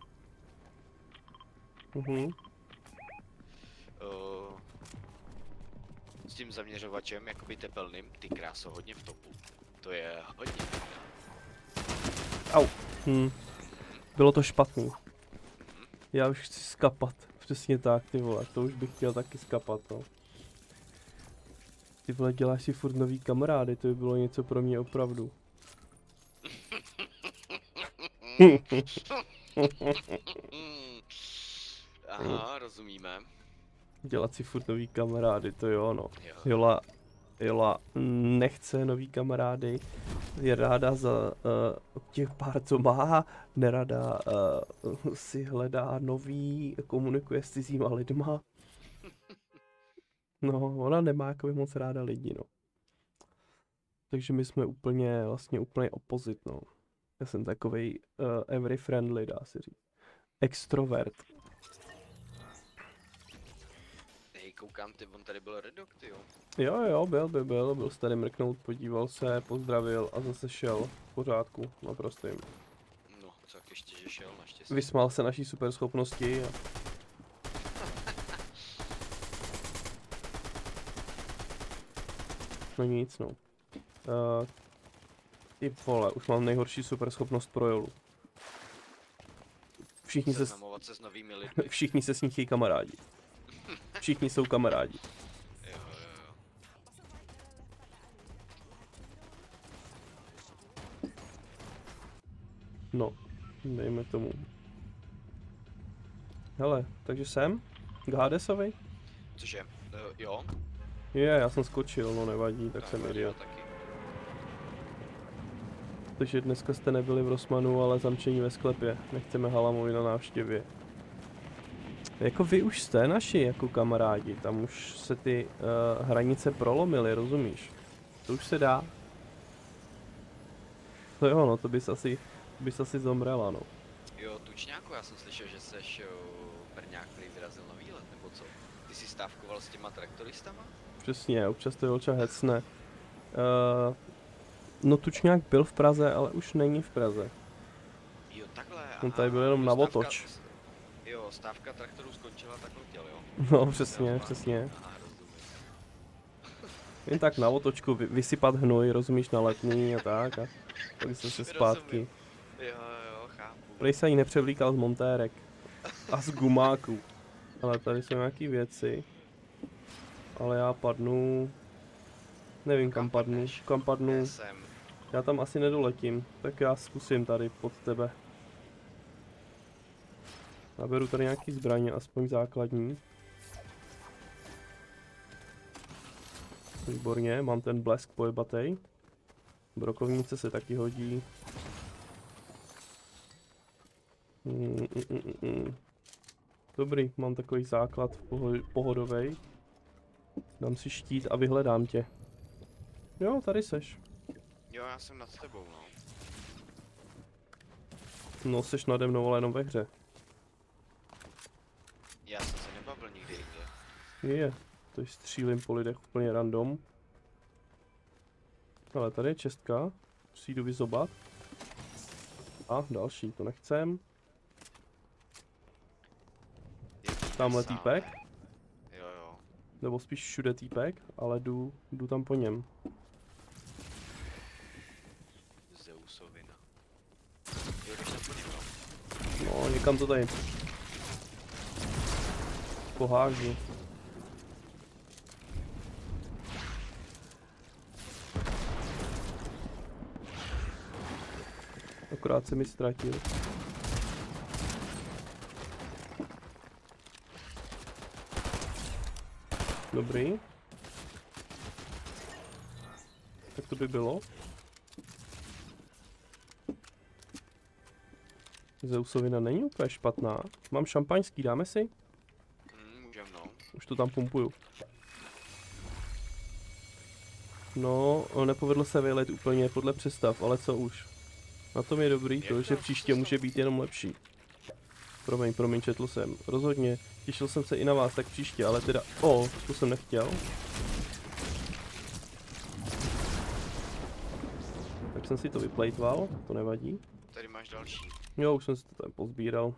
S tím zaměřovačem, jakoby tepelným, ty kráso, hodně v topu. To je hodně. Au. Bylo to špatný. Já už chci skapat. Přesně tak, ty vole, to už bych chtěl taky skapat, no. Ty vole, děláš si furt nový kamarády, to by bylo něco pro mě opravdu. Aha, rozumíme. Dělat si furt nový kamarády, to jo, no. Jo. Jola nechce nový kamarády, je ráda za těch pár, co má, nerada si hledá nový, komunikuje s cizíma lidma. No, ona nemá jakoby moc ráda lidi, no. Takže my jsme vlastně úplně opozit, no. Já jsem takovej every friendly, dá se říct. Extrovert. koukám, ty, on tady byl Redok, ty jo. Jo, byl se tady mrknout, podíval se, pozdravil a zase šel. V pořádku, naprosto jim. No, tak ještě, že šel naštěstí. Vysmál se naší super schopnosti a... No nic, no. Ty vole, už mám nejhorší super schopnost pro Jolu. Seznamovat se s novými lidmi. Všichni se s ní chtějí kamarádi. Všichni jsou kamarádi. Jo. No, dejme tomu. Hele, takže jsem? K Hadesovi? Cože? Jo? Já jsem skočil, no nevadí, tak jsem idiot. Taky. Takže dneska jste nebyli v Rossmanu, ale zamčení ve sklepě. Nechceme Halamovi na návštěvě. Jako vy už jste naši jako kamarádi, tam už se ty hranice prolomily, rozumíš? To už se dá. To jo, no, to bys asi zomrela, no. Jo, Tučňáku, já jsem slyšel, že seš Brňák, který vyrazil na výlet, nebo co? Ty jsi stávkoval s těma traktoristama? Přesně, občas to Jolča hecne. No Tučňák byl v Praze, ale už není v Praze. Jo, takhle. On tady byl jenom na otoč. Jo, stávka traktorů skončila, tak letěl, jo? No, přesně. Aha, rozumím. Jen tak na otočku vysypat hnoj, rozumíš, na letní a tak a pak se zpátky. Jo, chápu. Prej se ani nepřevlíkal z montérek a z gumáků. Ale tady jsou nějaký věci. Ale já padnu... Nevím kam padnu. Já tam asi nedoletím, tak já zkusím tady pod tebe. Naberu tady nějaký zbraně, aspoň základní. Výborně, mám ten blesk pojebatej. Brokovnice se taky hodí. Dobrý, mám takový základ pohodovej. Dám si štít a vyhledám tě. Jo, tady seš. Jo, já jsem nad tebou, no. No, seš nade mnou, ale jenom ve hře. Já jsem se nebavil nikdy jinde. Je, to střílím po lidech úplně random. Ale tady je čestka. Musí jdu vyzobat. A další, to nechcem. Tamhle týpek. Jo. Nebo spíš všude týpek, ale jdu tam po něm. Zeusovina. Jo, když tam po něm, No, někam to tady pohážu. Akorát se mi ztratil. Dobrý. Tak to by bylo. Zeusovina není úplně špatná. Mám šampaňský, dáme si? Můžem, no. Už to tam pumpuju. No, nepovedlo se vylet úplně podle představ, ale co už. Na tom je dobrý to, že příště může být jenom lepší. Promiň, četl jsem. Rozhodně, těšil jsem se i na vás, tak příště, ale teda... to jsem nechtěl. Tak jsem si to vyplejtval, to nevadí. Tady máš další. Jo, už jsem si to tam pozbíral.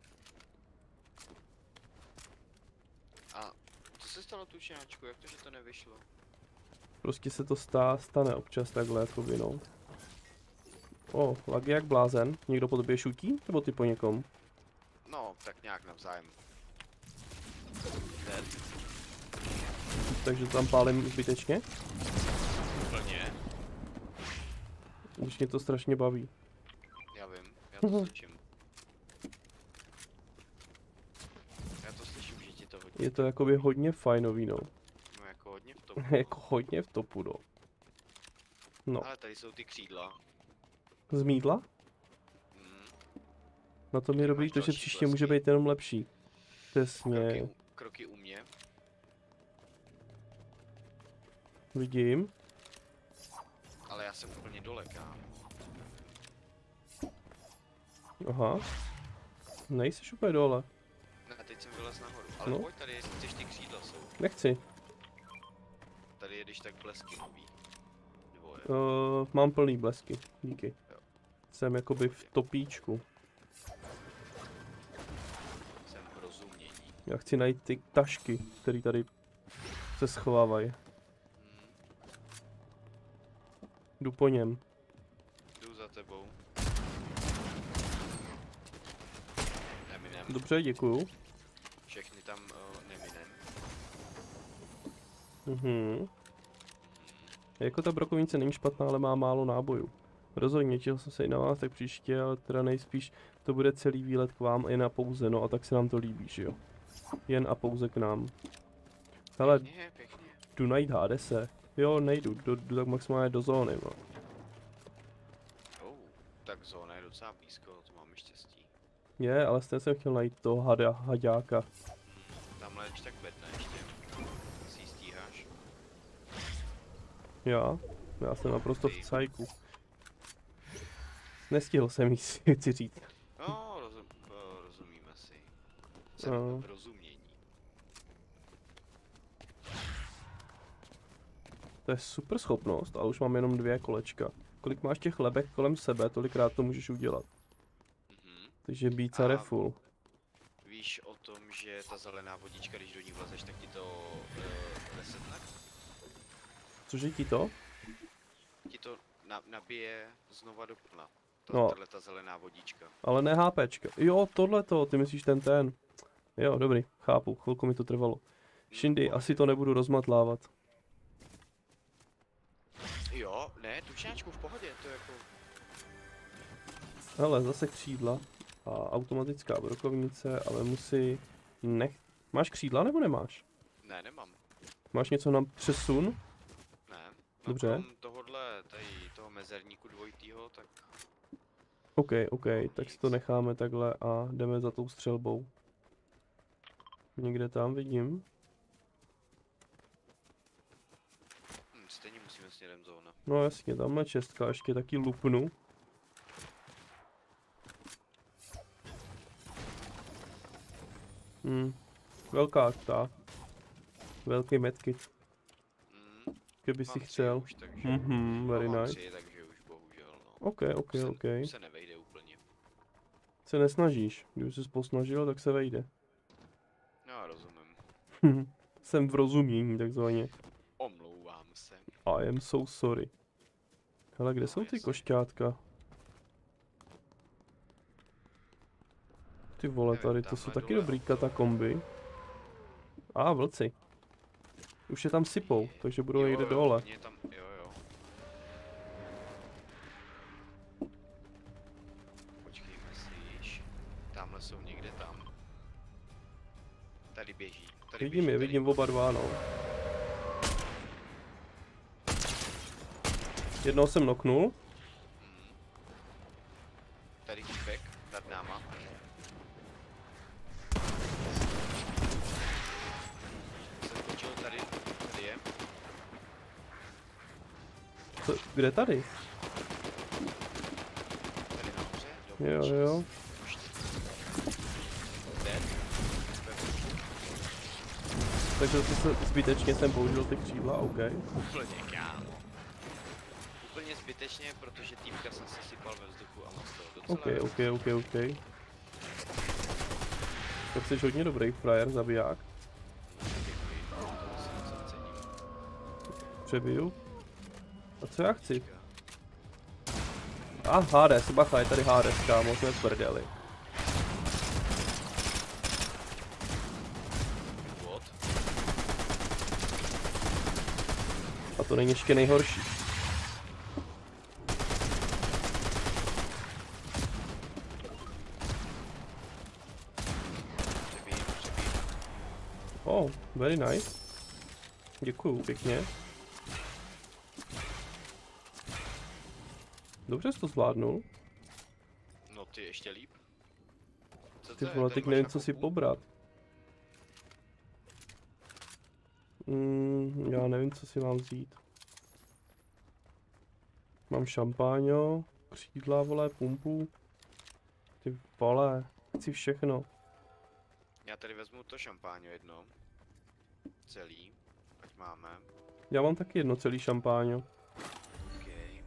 A co se stalo Tučňáčku, jak to, že to nevyšlo? Prostě se to stane občas takhle jako vinou. Lag jak blázen. Někdo po tobě šutí? Nebo ty po někom? No, tak nějak navzájem. Dead. Takže to tam pálím zbytečně? Úplně. Už mě to strašně baví. Já vím, já to slyším. Já to slyším, že ti to hodně. Je to jakoby hodně fajnový, no. No jako hodně v topu. Jako hodně v topu, no. No. Ale tady jsou ty křídla. Z mídla? Mm. Na tom je dobrý to, že příště může být jenom lepší. Přesně. Kroky u mě. Vidím. Ale já jsem úplně dole, kámo. Aha. Nejseš úplně dole. Ne, teď jsem vylez nahoru. Ale No. pojď tady, jestli chceš ty křídla jsou. Nechci. Tady je když tak blesky nový. Nebo je. Mám plný blesky, díky. Jo. Jsem jakoby v topíčku. Jsem v rozumění. Já chci najít ty tašky, které tady se schovávají. Jdu po něm. Jdu za tebou. Eminem. Dobře, děkuju. Všechny tam neminem. Jako ta brokovnice není špatná, ale má málo nábojů. Rozhodně, těšil jsem se i na vás, tak příště, ale teda nejspíš to bude celý výlet k vám jen a pouze, no a tak se nám to líbí, že jo? Jen a pouze k nám. Hele, Pěkně, pěkně. jdu najít Hadese. Jo, nejdu, jdu tak maximálně do zóny, no. Tak zóna je docela blízko, to máme štěstí. Je, ale stejně jsem chtěl najít toho haďáka. Tamhle když tak bedne ještě. Si ji stíháš? Já jsem naprosto v cajku. Nestihl jsem jí, chci říct. No, rozumíme si. Jsem v rozumění. To je super schopnost, ale už mám jenom 2 kolečka. Kolik máš těch lebek kolem sebe, tolikrát to můžeš udělat. Takže být a refull. Víš o tom, že ta zelená vodička, když do ní vlezeš, tak ti to resetne? Cože ti to? Ti to nabije znova do plna. No. Tahle ta zelená vodička. Ale ne HPčka. Jo, tohleto, ty myslíš ten. Jo, dobrý, chápu, chvilku mi to trvalo. Shindy, asi to nebudu rozmatlávat. Jo, ne, tučňáčku v pohodě, to je jako... Hele, zase křídla a automatická brokovnice, ale musí... Máš křídla nebo nemáš? Ne, nemám. Máš něco na přesun? Ne. Dobře. Tohodle, toho mezerníku dvojitýho, tak... OK, tak si to necháme takhle a jdeme za tou střelbou. Někde tam vidím. Stejně musíme směrem zóna. No jasně, tamhle čestka, ještě taky lupnu. Velká ta. Velký medkit. Kdyby si chtěl. Už, takže... Very mám nice. 3, takže už bohužel, no. OK. Už se nevejde úplně. Se nesnažíš. Kdyby jsi posnažil, tak se vejde. No, rozumím. Jsem v rozumění, takzvaně. Omlouvám se. I am so sorry. Hele, kde jsou ty košťátka? Ty vole, tady to jsou taky dobrý katakomby. Vlci. Už je tam sypou, takže budou někde dole. Jo. Počkej, myslíš? Tamhle jsou někde tam. Tady běží. Vidím oba dva, no. Jednoho jsem knocknul. Tady týpek nad náma. Jsem skočil tady je. Kde tady? Tady nahoře. Jo. Takže zbytečně jsem použil ty křídla, OK. Úplně, kámo. Úplně zbytečně, protože týpka jsem se sypal ve vzduchu a moc toho docela... OK. Tak jsi hodně dobrý frajer, zabiják. Děkuji, to si moc cením. Přebiju. A co já chci? Hades, bacha, je tady Hades, kámo, jsme v prdeli. A to není ještě nejhorší. Oh, very nice. Děkuju, pěkně. Dobře jsi to zvládnul. No ty ještě líp. Ty vole, teď nevím, co si pobrat. Já nevím, co si mám vzít. Mám šampáňo, křídla, vole, pumpu. Ty vole, chci všechno. Já tady vezmu to šampáňo jedno. celý. Ať máme. Já mám taky jedno celý šampáňo. Okay.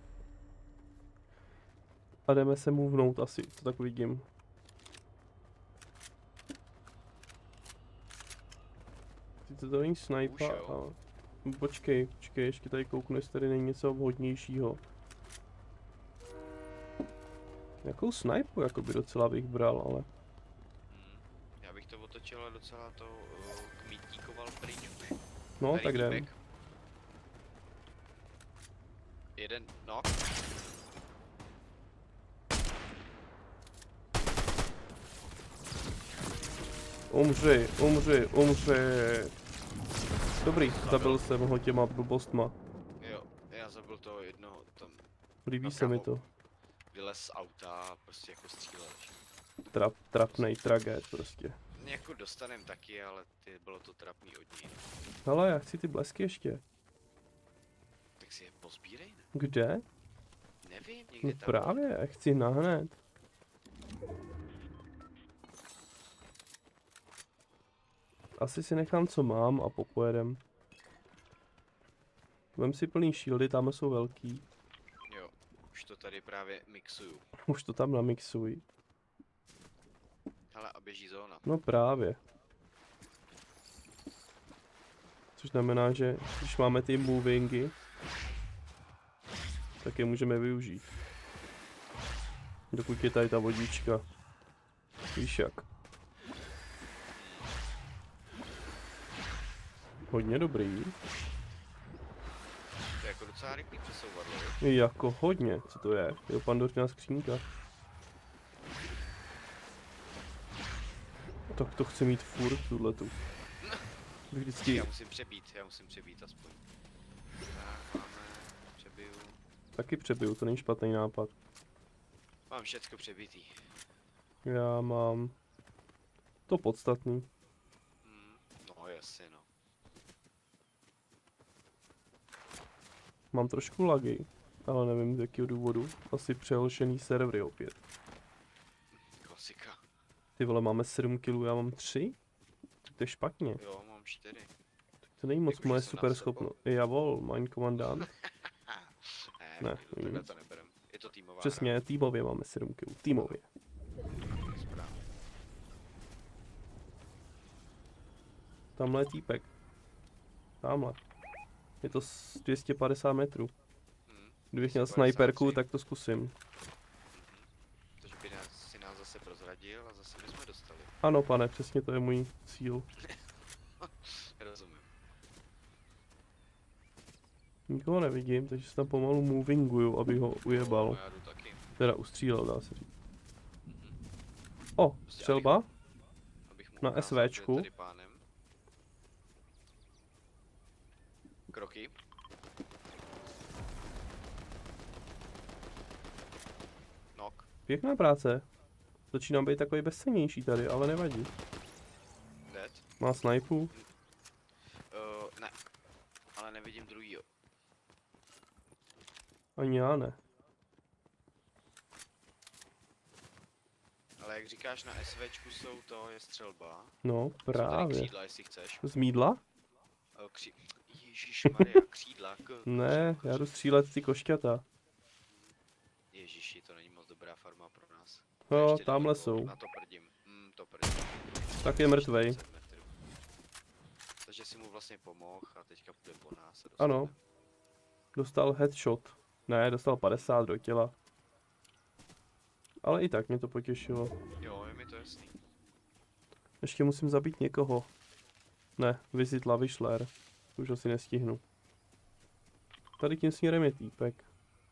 A jdeme se movenout asi, to tak vidím. Sice to není snipa, Už jo. ale... Počkej, ještě tady kouknu, jestli tady není něco vhodnějšího. Jakou snipu jakoby docela bych bral, ale... Já bych to otočil a docela to kmítníkoval pryč už. No, Tady tak jdem. týpek. Jeden knock. Umři. Dobrý, zabil jsem ho těma blbostma. Jo, já zabil toho jednoho tam. Líbí se mi to. Vylez z auta a prostě jako střílel. Trapnej tragéd prostě. Jako dostanem taky, ale bylo to trapný od něj. Hele, já chci ty blesky ještě. Tak si je pozbírej, ne? Kde? Nevím, No někde tam. právě, já chci nahned. Asi si nechám, co mám a popojedem. Vem si plný shieldy, tam jsou velký. Jo, už to tady právě mixuju. Už to tam namixuj. Hele, a běží zóna. No právě. Což znamená, že když máme ty movingy, tak je můžeme využít. Dokud je tady ta vodička. Víš jak. Hodně dobrý. To je jako docela rychlý přesouvadlo, jo? Jako hodně, co to je? Je pandořina skřínka. Tak to chci mít furt, tuhletu. Vždycky... Já musím přebít aspoň. Tak, máme, přebiju. Taky přebiju, to není špatný nápad. Mám všecko přebitý. Já mám... To podstatný. No jasně no. Mám trošku lagy, ale nevím z jakého důvodu. Asi přehlšený servery opět. Klasika. Ty vole, máme 7 kg, já mám 3? To je špatně. Jo, mám 4. To není moc Jakože moje jsem super na sebe. schopnost. Javol, mein Kommandant. Ne, takhle nic. to neberem. Je to týmová Přesně, týmově máme 7 kg. Týmově. hra. Správně. Tamhle je týpek. Tamhle. Je to 250 metrů. Kdybych měl 253. snajperku, tak to zkusím. Což by si nás zase prozradil a zase bychom dostali. Ano, pane, přesně to je můj cíl. Rozumím. Nikoho nevidím, takže se tam pomalu movinguju, aby ho ujebal. No, já jdu taky. Teda ustřílel, dá se říct. O, střelba? Abych mu Na ukázal, SVčku. že je tady pánem. Kroky. Nok. Pěkná práce. Začínám být takový bezcennější tady, ale nevadí. Dead. Má snipu. Ne. Ale nevidím druhýho. Ani já ne. Ale jak říkáš, na SVčku jsou to je střelba. No, Jsou tady právě. křídla, jestli chceš. Z mídla? Ježišmarja, křídla. Ne, já jdu střílet ty košťata. Ježiši, to není moc dobrá farma pro nás. No, Ještě tamhle daleko, jsou. Na to prdím. To prdím. Tak je mrtvej. 40 metrů. Takže si mu vlastně pomohl a teďka půjde po nás. a dostane. Ano. Dostal headshot. Ne, dostal 50 do těla. Ale i tak mě to potěšilo. Jo, je mi to jasný. Ještě musím zabít někoho. Ne, visit Lavišler. Už asi nestihnu. Tady tím směrem je týpek.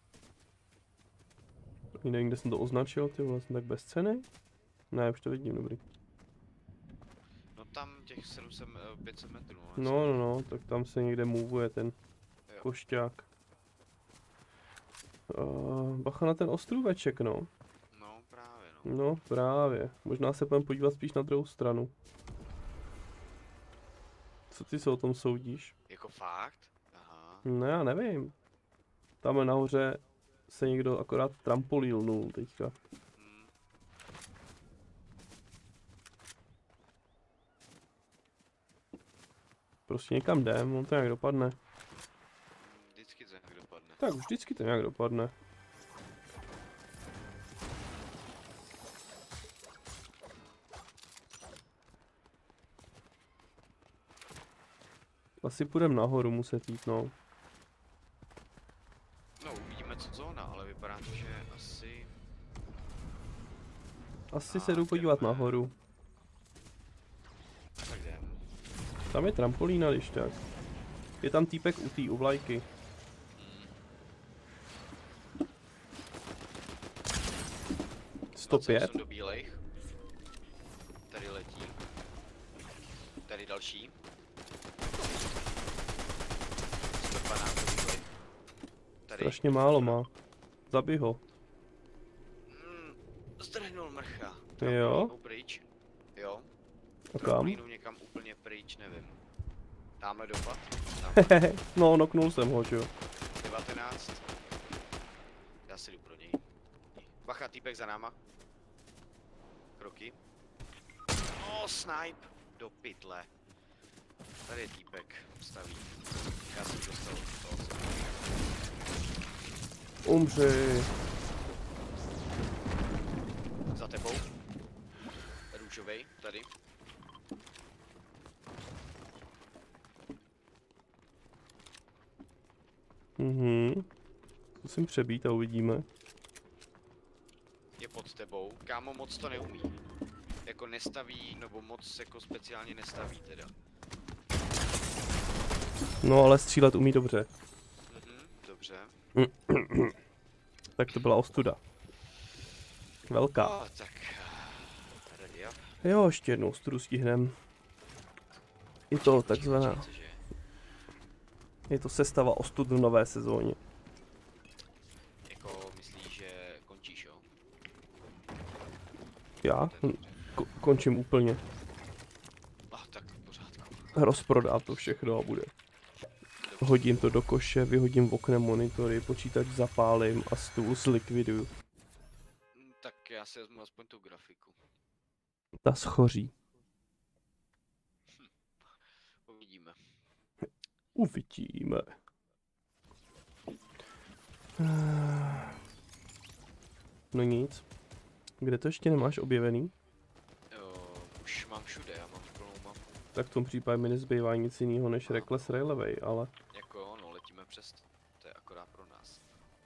Ani nevím, kde jsem to označil, ty vole, jsem tak bezcenný? Ne, už to vidím, dobrý. No tam těch 500 metrů. No, tak tam se někde movuje ten Jo. košťák. Bacha na ten ostrůveček, no. No právě no. No, právě. Možná se budeme podívat spíš na druhou stranu. Co ty se o tom soudíš? Jako fakt? Aha. No, já nevím. Tamhle nahoře se někdo akorát trampolílnul teďka. Hmm. Prostě někam jdem, on to nějak dopadne. Vždycky to nějak dopadne. Tak vždycky to nějak dopadne. Asi půjdem nahoru muset jít, no. No, uvidíme co zóna, ale vypadá to, že asi... Asi se jdu podívat jdeme. nahoru. Tak jdem. Tam je trampolína, když tak. Je tam týpek u vlajky. Hmm. 105. 28 do bílejch. Tady letí. Tady další. 112 do bílejch. Tady. Strašně málo má. Zabij ho. Zdrhnul mrcha. Jo? Trampolínu pryč. Jo. A kam? Trampolínu někam úplně pryč, nevím. Tamhle dopad. Tam. No, noknul jsem ho, že jo. 19. Já si jdu pro něj. Bacha, týpek za náma. Kroky. No, snipe. Do pytle. Tady je týpek. Staví. Já jsem dostal toho. Umři. Za tebou. Růžovej, tady. Musím přebít a uvidíme. Je pod tebou. Kámo, moc to neumí. Jako nestaví, nebo moc jako speciálně nestaví teda. No, ale střílet umí dobře. Dobře. Tak to byla ostuda. Velká. No, tak... Ready up. Jo, ještě jednou ostudu stihnem. Je to takzvaná... Cože? Je to sestava ostud v nové sezóně. Jako myslíš, že končíš, jo? Já? Končím úplně. Tak v pořádku. Rozprodá to všechno a bude. Hodím to do koše, vyhodím v oknem monitory, počítač zapálím a stůl zlikviduju. Tak já si vezmu aspoň tu grafiku. Ta schoří. Uvidíme. Uvidíme. No nic. Kde to ještě nemáš objevený? Už mám všude, já mám plnou mapu. Tak v tom případě mi nezbývá nic jiného než Reckless Railway, ale... Jako jo, no letíme přes to. To je akorát pro nás.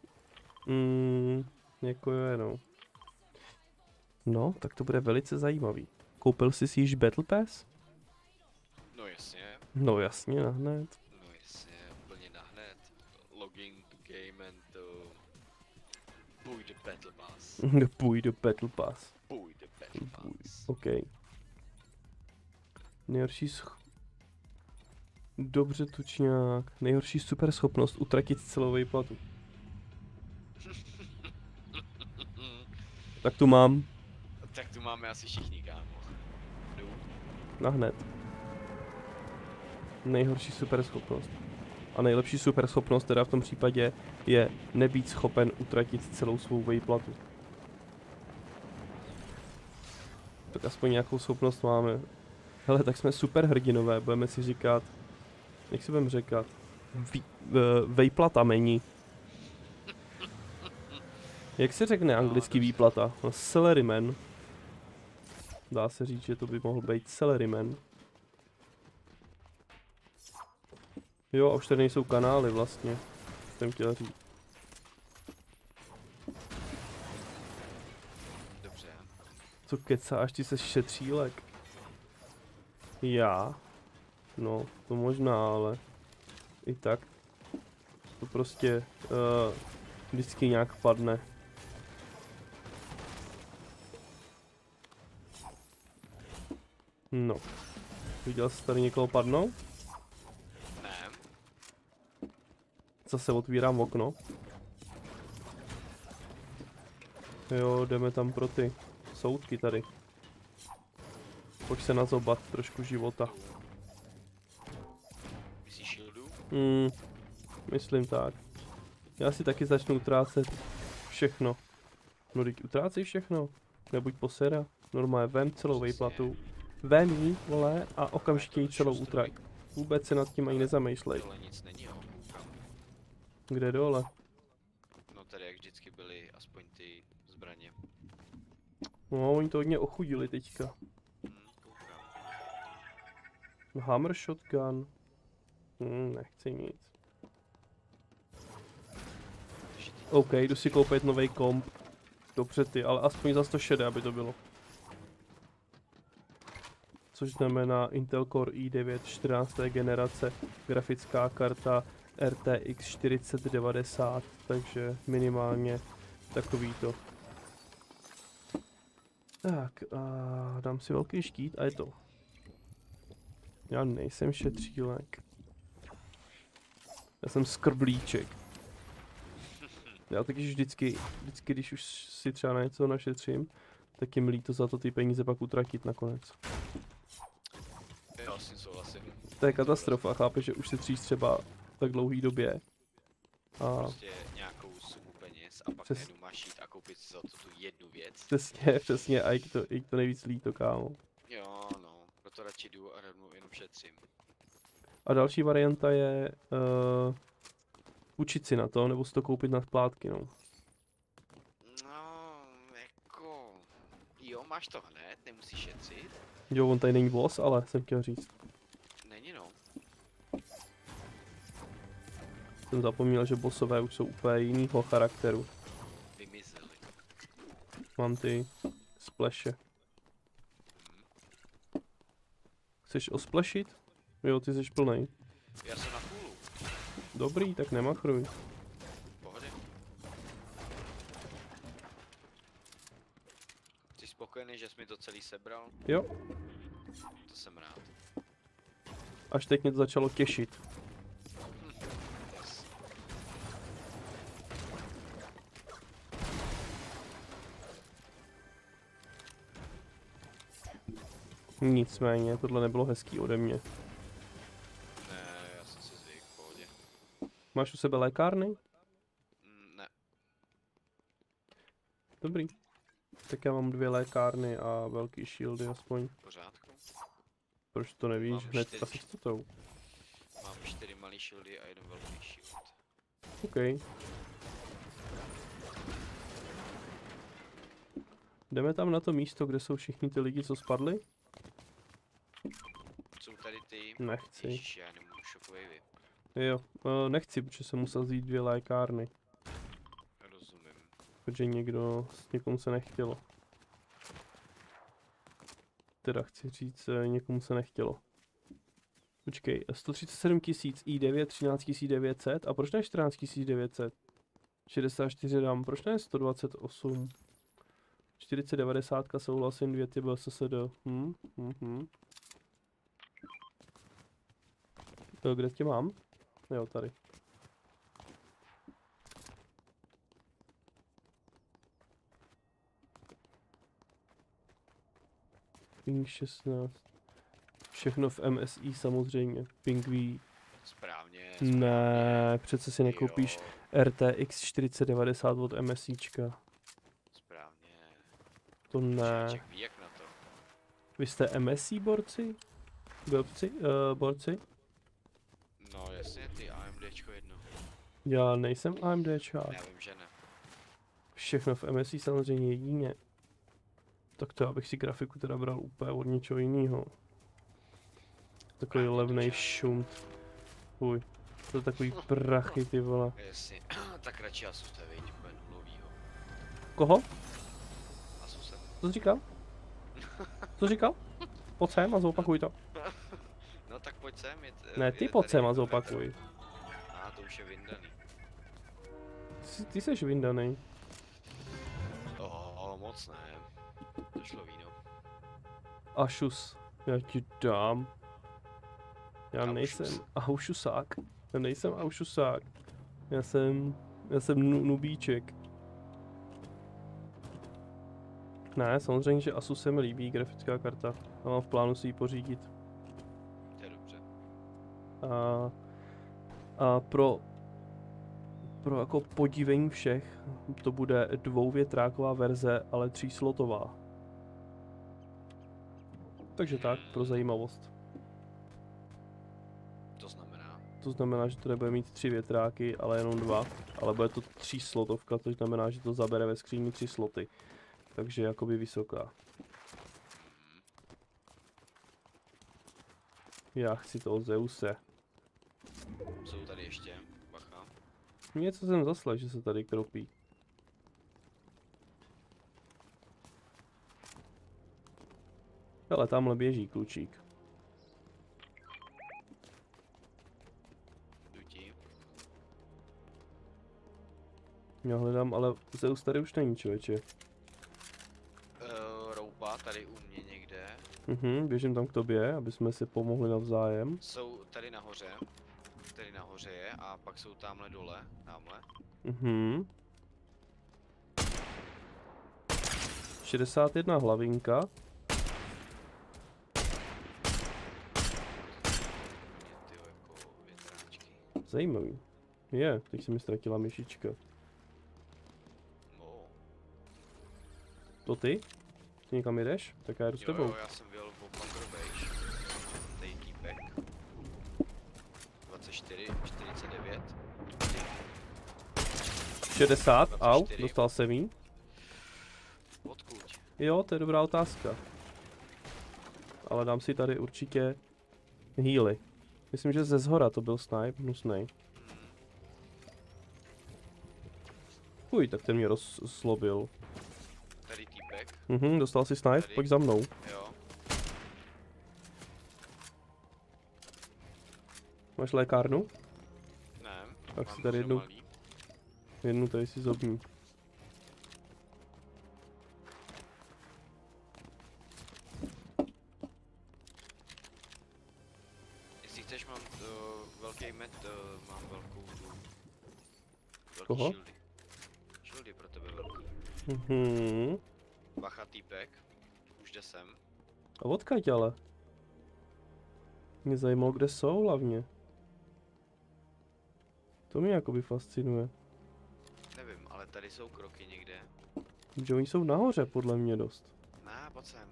Jako jo, no. No, tak to bude velice zajímavý. Koupil jsi si již Battle Pass? No jasně, No jasně, nahned. no jasně, úplně nahned. Login to game and půjde Battle Pass. Půjde Battle Pass. Půjde Battle Pass. OK. Nejhorší Dobře, tučňák. Nejhorší super schopnost utratit celou výplatu. Tak tu mám. Tak tu máme asi všichni, kámo. Jdu. Nahned. Nejhorší super schopnost. A nejlepší super schopnost teda v tom případě je nebýt schopen utratit celou svou výplatu. Tak aspoň nějakou schopnost máme. Hele, tak jsme super hrdinové, budeme si říkat, jak si budeme říkat, vejplata mení. Jak se řekne anglicky výplata? No, salaryman. Dá se říct, že to by mohl být salaryman. Jo, a už tady nejsou kanály vlastně, jsem chtěl říct. Dobře. Co kecáš, ty se šetřílek? Já? No, to možná, ale i tak to prostě vždycky nějak padne. No. Viděl jsi tady někoho padnout? Ne. Zase otvírám okno. Jo, jdeme tam pro ty soudky tady. Pojď se nazobat trošku života. Myslíš shieldu? Myslím tak. Já si taky začnu utrácet všechno. No teď utrácej všechno. Nebuď posera. Normálně vem celou výplatu. Vem jí, vole, a okamžitě jí celou utrať. Vůbec se nad tím ani nezamýšlej. Tohle nic není, jo. Kde dole? No tady jak vždycky byly aspoň ty zbraně. No, oni to hodně ochudili teďka. Koukám. Hammer shotgun. Nechci nic. OK, jdu si koupit nový komp. Dobře ty, ale aspoň za 160, aby to bylo. Což znamená Intel Core i9 14. generace, grafická karta RTX 4090, takže minimálně takovýto. Tak, a dám si velký štít a je to. Já nejsem šetřílek. Já jsem skrblíček. Já taky vždycky, když už si třeba na něco našetřím, tak je mi líto za to ty peníze pak utratit nakonec. Jo, s tím souhlasím. To je katastrofa, chápeš, že už si tříš třeba v tak dlouhý době. A Prostě nějakou sumu peněz a pak najednou máš jít a koupit si za to tu jednu věc. přesně, a i to nejvíc líto, kámo. Jo, no, proto radši jdu a jenom šetřím. A další varianta je učit si na to, nebo si to koupit na splátky, no. No, jako... Jo, máš to hned, nemusíš šetřit. Jo, on tady není boss, ale jsem chtěl říct. Není no. Jsem zapomněl, že bossové už jsou úplně jinýho charakteru. Vymizeli. Mám ty splashe. Chceš osplashit? Jo, ty jsi plnej. Já jsem na fullu. Dobrý, tak nemachruj. Pohodě. Jsi spokojený, že jsi mi to celý sebral? Jo, To jsem rád. až teď mě to začalo těšit. Yes. Nicméně, tohle nebylo hezký ode mě. Ne, já jsem si zvyk, v pohodě. Máš u sebe lékárny? Ne, Dobrý. Tak já mám 2 lékárny a velký shieldy aspoň. v pořádku. Proč to nevíš? Mám Hned 4. asi čtvrtou. Mám 4 malý shieldy a 1 velký shield. OK. Jdeme tam na to místo, kde jsou všichni ty lidi, co spadli? Jsou tady ty... Nechci. Ježiš, já nemůžu šokovej Jo, nechci, protože jsem musel vzít 2 lékárny. Rozumím. Protože někomu se nechtělo. Teda chci říct, někomu se nechtělo. Počkej, 137 000 i9, 13 900 a proč ne 14 900? 64 dám, proč ne 128? 4090 souhlasím, 2 ty byl SSD. Kde tě mám? Jo, tady. Ping 16. Všechno v MSI samozřejmě. Ping V. Správně. Ne, přece si nekoupíš Jo, RTX 4090 od MSIčka. správně. To ne. Čáček ví jak na to. Vy jste MSI borci? Borci? No jasně, ty AMDčko jedno. Já nejsem AMDčák. Já vím, že ne. Všechno v MSI samozřejmě jedině. Tak to já bych si grafiku teda bral úplně od něčeho jiného. Takový levnej šunt. Uj, to je takový prachy, ty vole. Jasně, tak radši Asus to je úplně nulovýho. Koho? Asusem. Co jsi říkal? Co jsi říkal? Pojď sem a zopakuj to. No tak pojď sem. Ne, ty pojď sem a zopakuj. A to už je vyndaný. Ty jsi vyndaný. Moc ne. To šlo víno. Ašus, já ti dám. Já Aušus. nejsem aušusák. Já nejsem aušusák. Já jsem nubíček. Ne, samozřejmě, že Asus se mi líbí grafická karta. A mám v plánu si ji pořídit. To je dobře. A pro jako podívení všech to bude 2větráková verze, ale 3slotová. Takže tak, pro zajímavost. To znamená, že to nebude mít 3 větráky, ale jenom 2. Ale bude to 3 slotovka, to znamená, že to zabere ve skříni 3 sloty. Takže jakoby vysoká. Já chci toho Zeuse. Jsou tady ještě, bacha. Něco jsem zaslal, že se tady kropí. Ale tamhle běží klučík. Jdu ti. Já hledám, ale Zeus tady už není, člověče. Rouba tady u mě někde. Běžím tam k tobě, aby jsme si pomohli navzájem. Jsou tady nahoře. Tady nahoře je a pak jsou tamhle dole. Tamhle. 61 hlavinka. Ty jako větráčky. Zajímavý. Je, teď se mi ztratila myšička. No. To ty? Ty někam jdeš? Tak já jdu s tebou. Jo, já jsem vyjel po Thunder Beige. Tady týpek. 24, 49. 60, au, 24. dostal jsem jí. Odkud? Jo, to je dobrá otázka. Ale dám si tady určitě healy. Myslím, že ze zhora to byl snipe, hnusnej. Uj, tak ten mě rozslobil. Tady týpek. Dostal si snipe, Tady. pojď za mnou. Jo. Máš lékárnu? Ne. Tak mám si tady jenom jednu, malý. tady si zobní. Jestli chceš, mám velký met, mám velkou tu. Velký Koho? shieldy. Shieldy pro tebe velký. Bacha týpek. Už jde sem. A odkud ale? Mě zajímalo, kde jsou hlavně. To mě jakoby fascinuje. Nevím, ale tady jsou kroky někde. Že oni jsou nahoře, podle mě dost. Ne, pojď sem.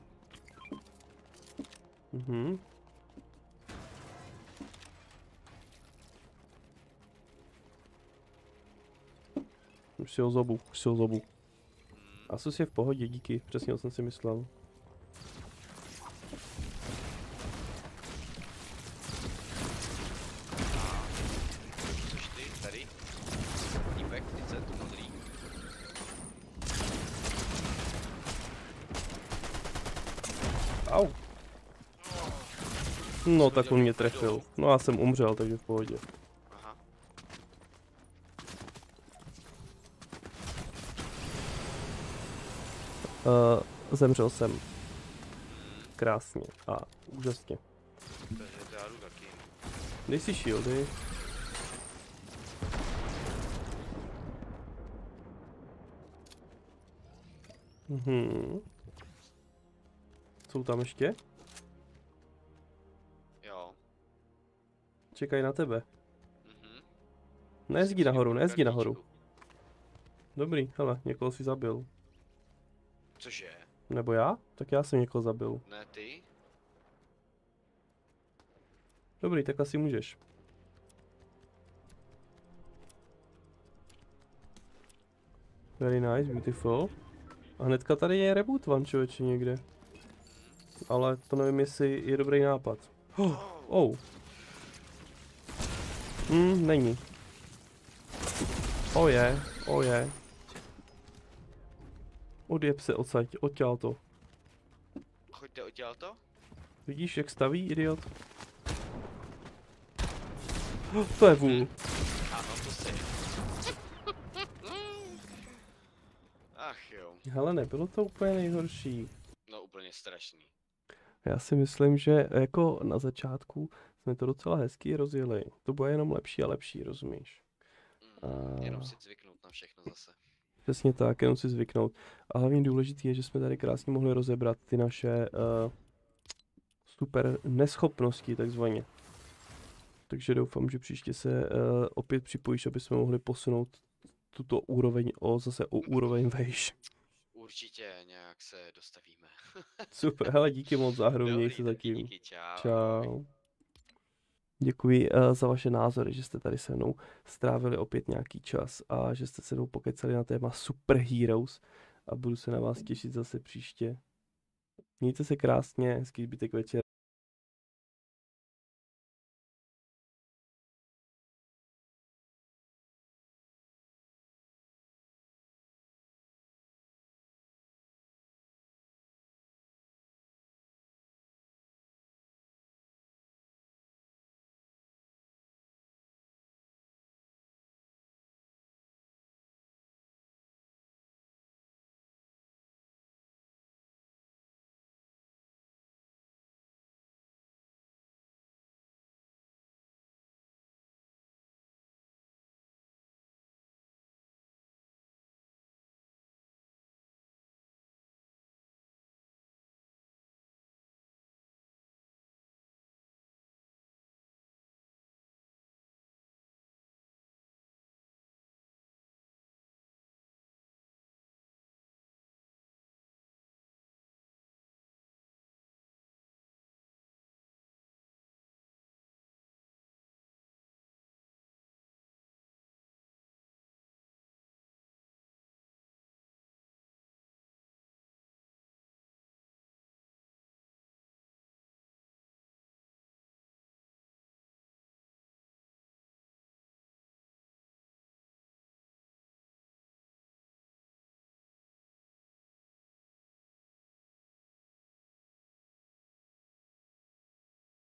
Už si ho zobu, Asus je v pohodě, díky, přesně to jsem si myslel. Což ty, tady? Týpek, 30, modrý. Au. No tak on mě trefil. No já jsem umřel, takže v pohodě. Aha. Zemřel jsem. Krásně a úžasně. Takže to já jdu taky. Dej si shieldy. Jsou tam ještě? Jo. Čekají na tebe. Mhm. Nejezdí nahoru, nejezdí nahoru. Kartičku. Dobrý, hele, někoho si zabil. Cože? Nebo já? Tak já jsem někoho zabil. Ne ty? Dobrý, tak asi můžeš. Very nice, beautiful. A hnedka tady je reboot one, člověče, někde. Ale to nevím, jestli je dobrý nápad. Oh. Není. Je. Odjeb se odtěl to. Choďte oddělat to? Vidíš, jak staví, idiot? To je vůl. Ano, to si. Ach jo. Hele, nebylo to úplně nejhorší. No úplně strašný. Já si myslím, že jako na začátku jsme to docela hezky rozjeli. To bude jenom lepší a lepší, rozumíš? Jenom si zvyknout na všechno zase. Přesně tak, jenom si zvyknout. A hlavně důležité je, že jsme tady krásně mohli rozebrat ty naše super neschopnosti, takzvaně. Takže doufám, že příště se opět připojíš, aby jsme mohli posunout tuto úroveň zase o úroveň vejš. Určitě nějak se dostavíme. Super, hele, díky moc za hru, měj Dobrý, se taky zatím. díky, čau. Čau. Děkuji za vaše názory, že jste tady se mnou strávili opět nějaký čas a že jste se mnou pokecali na téma Superheroes a budu se na vás těšit zase příště. Mějte se krásně, hezký zbytek večera.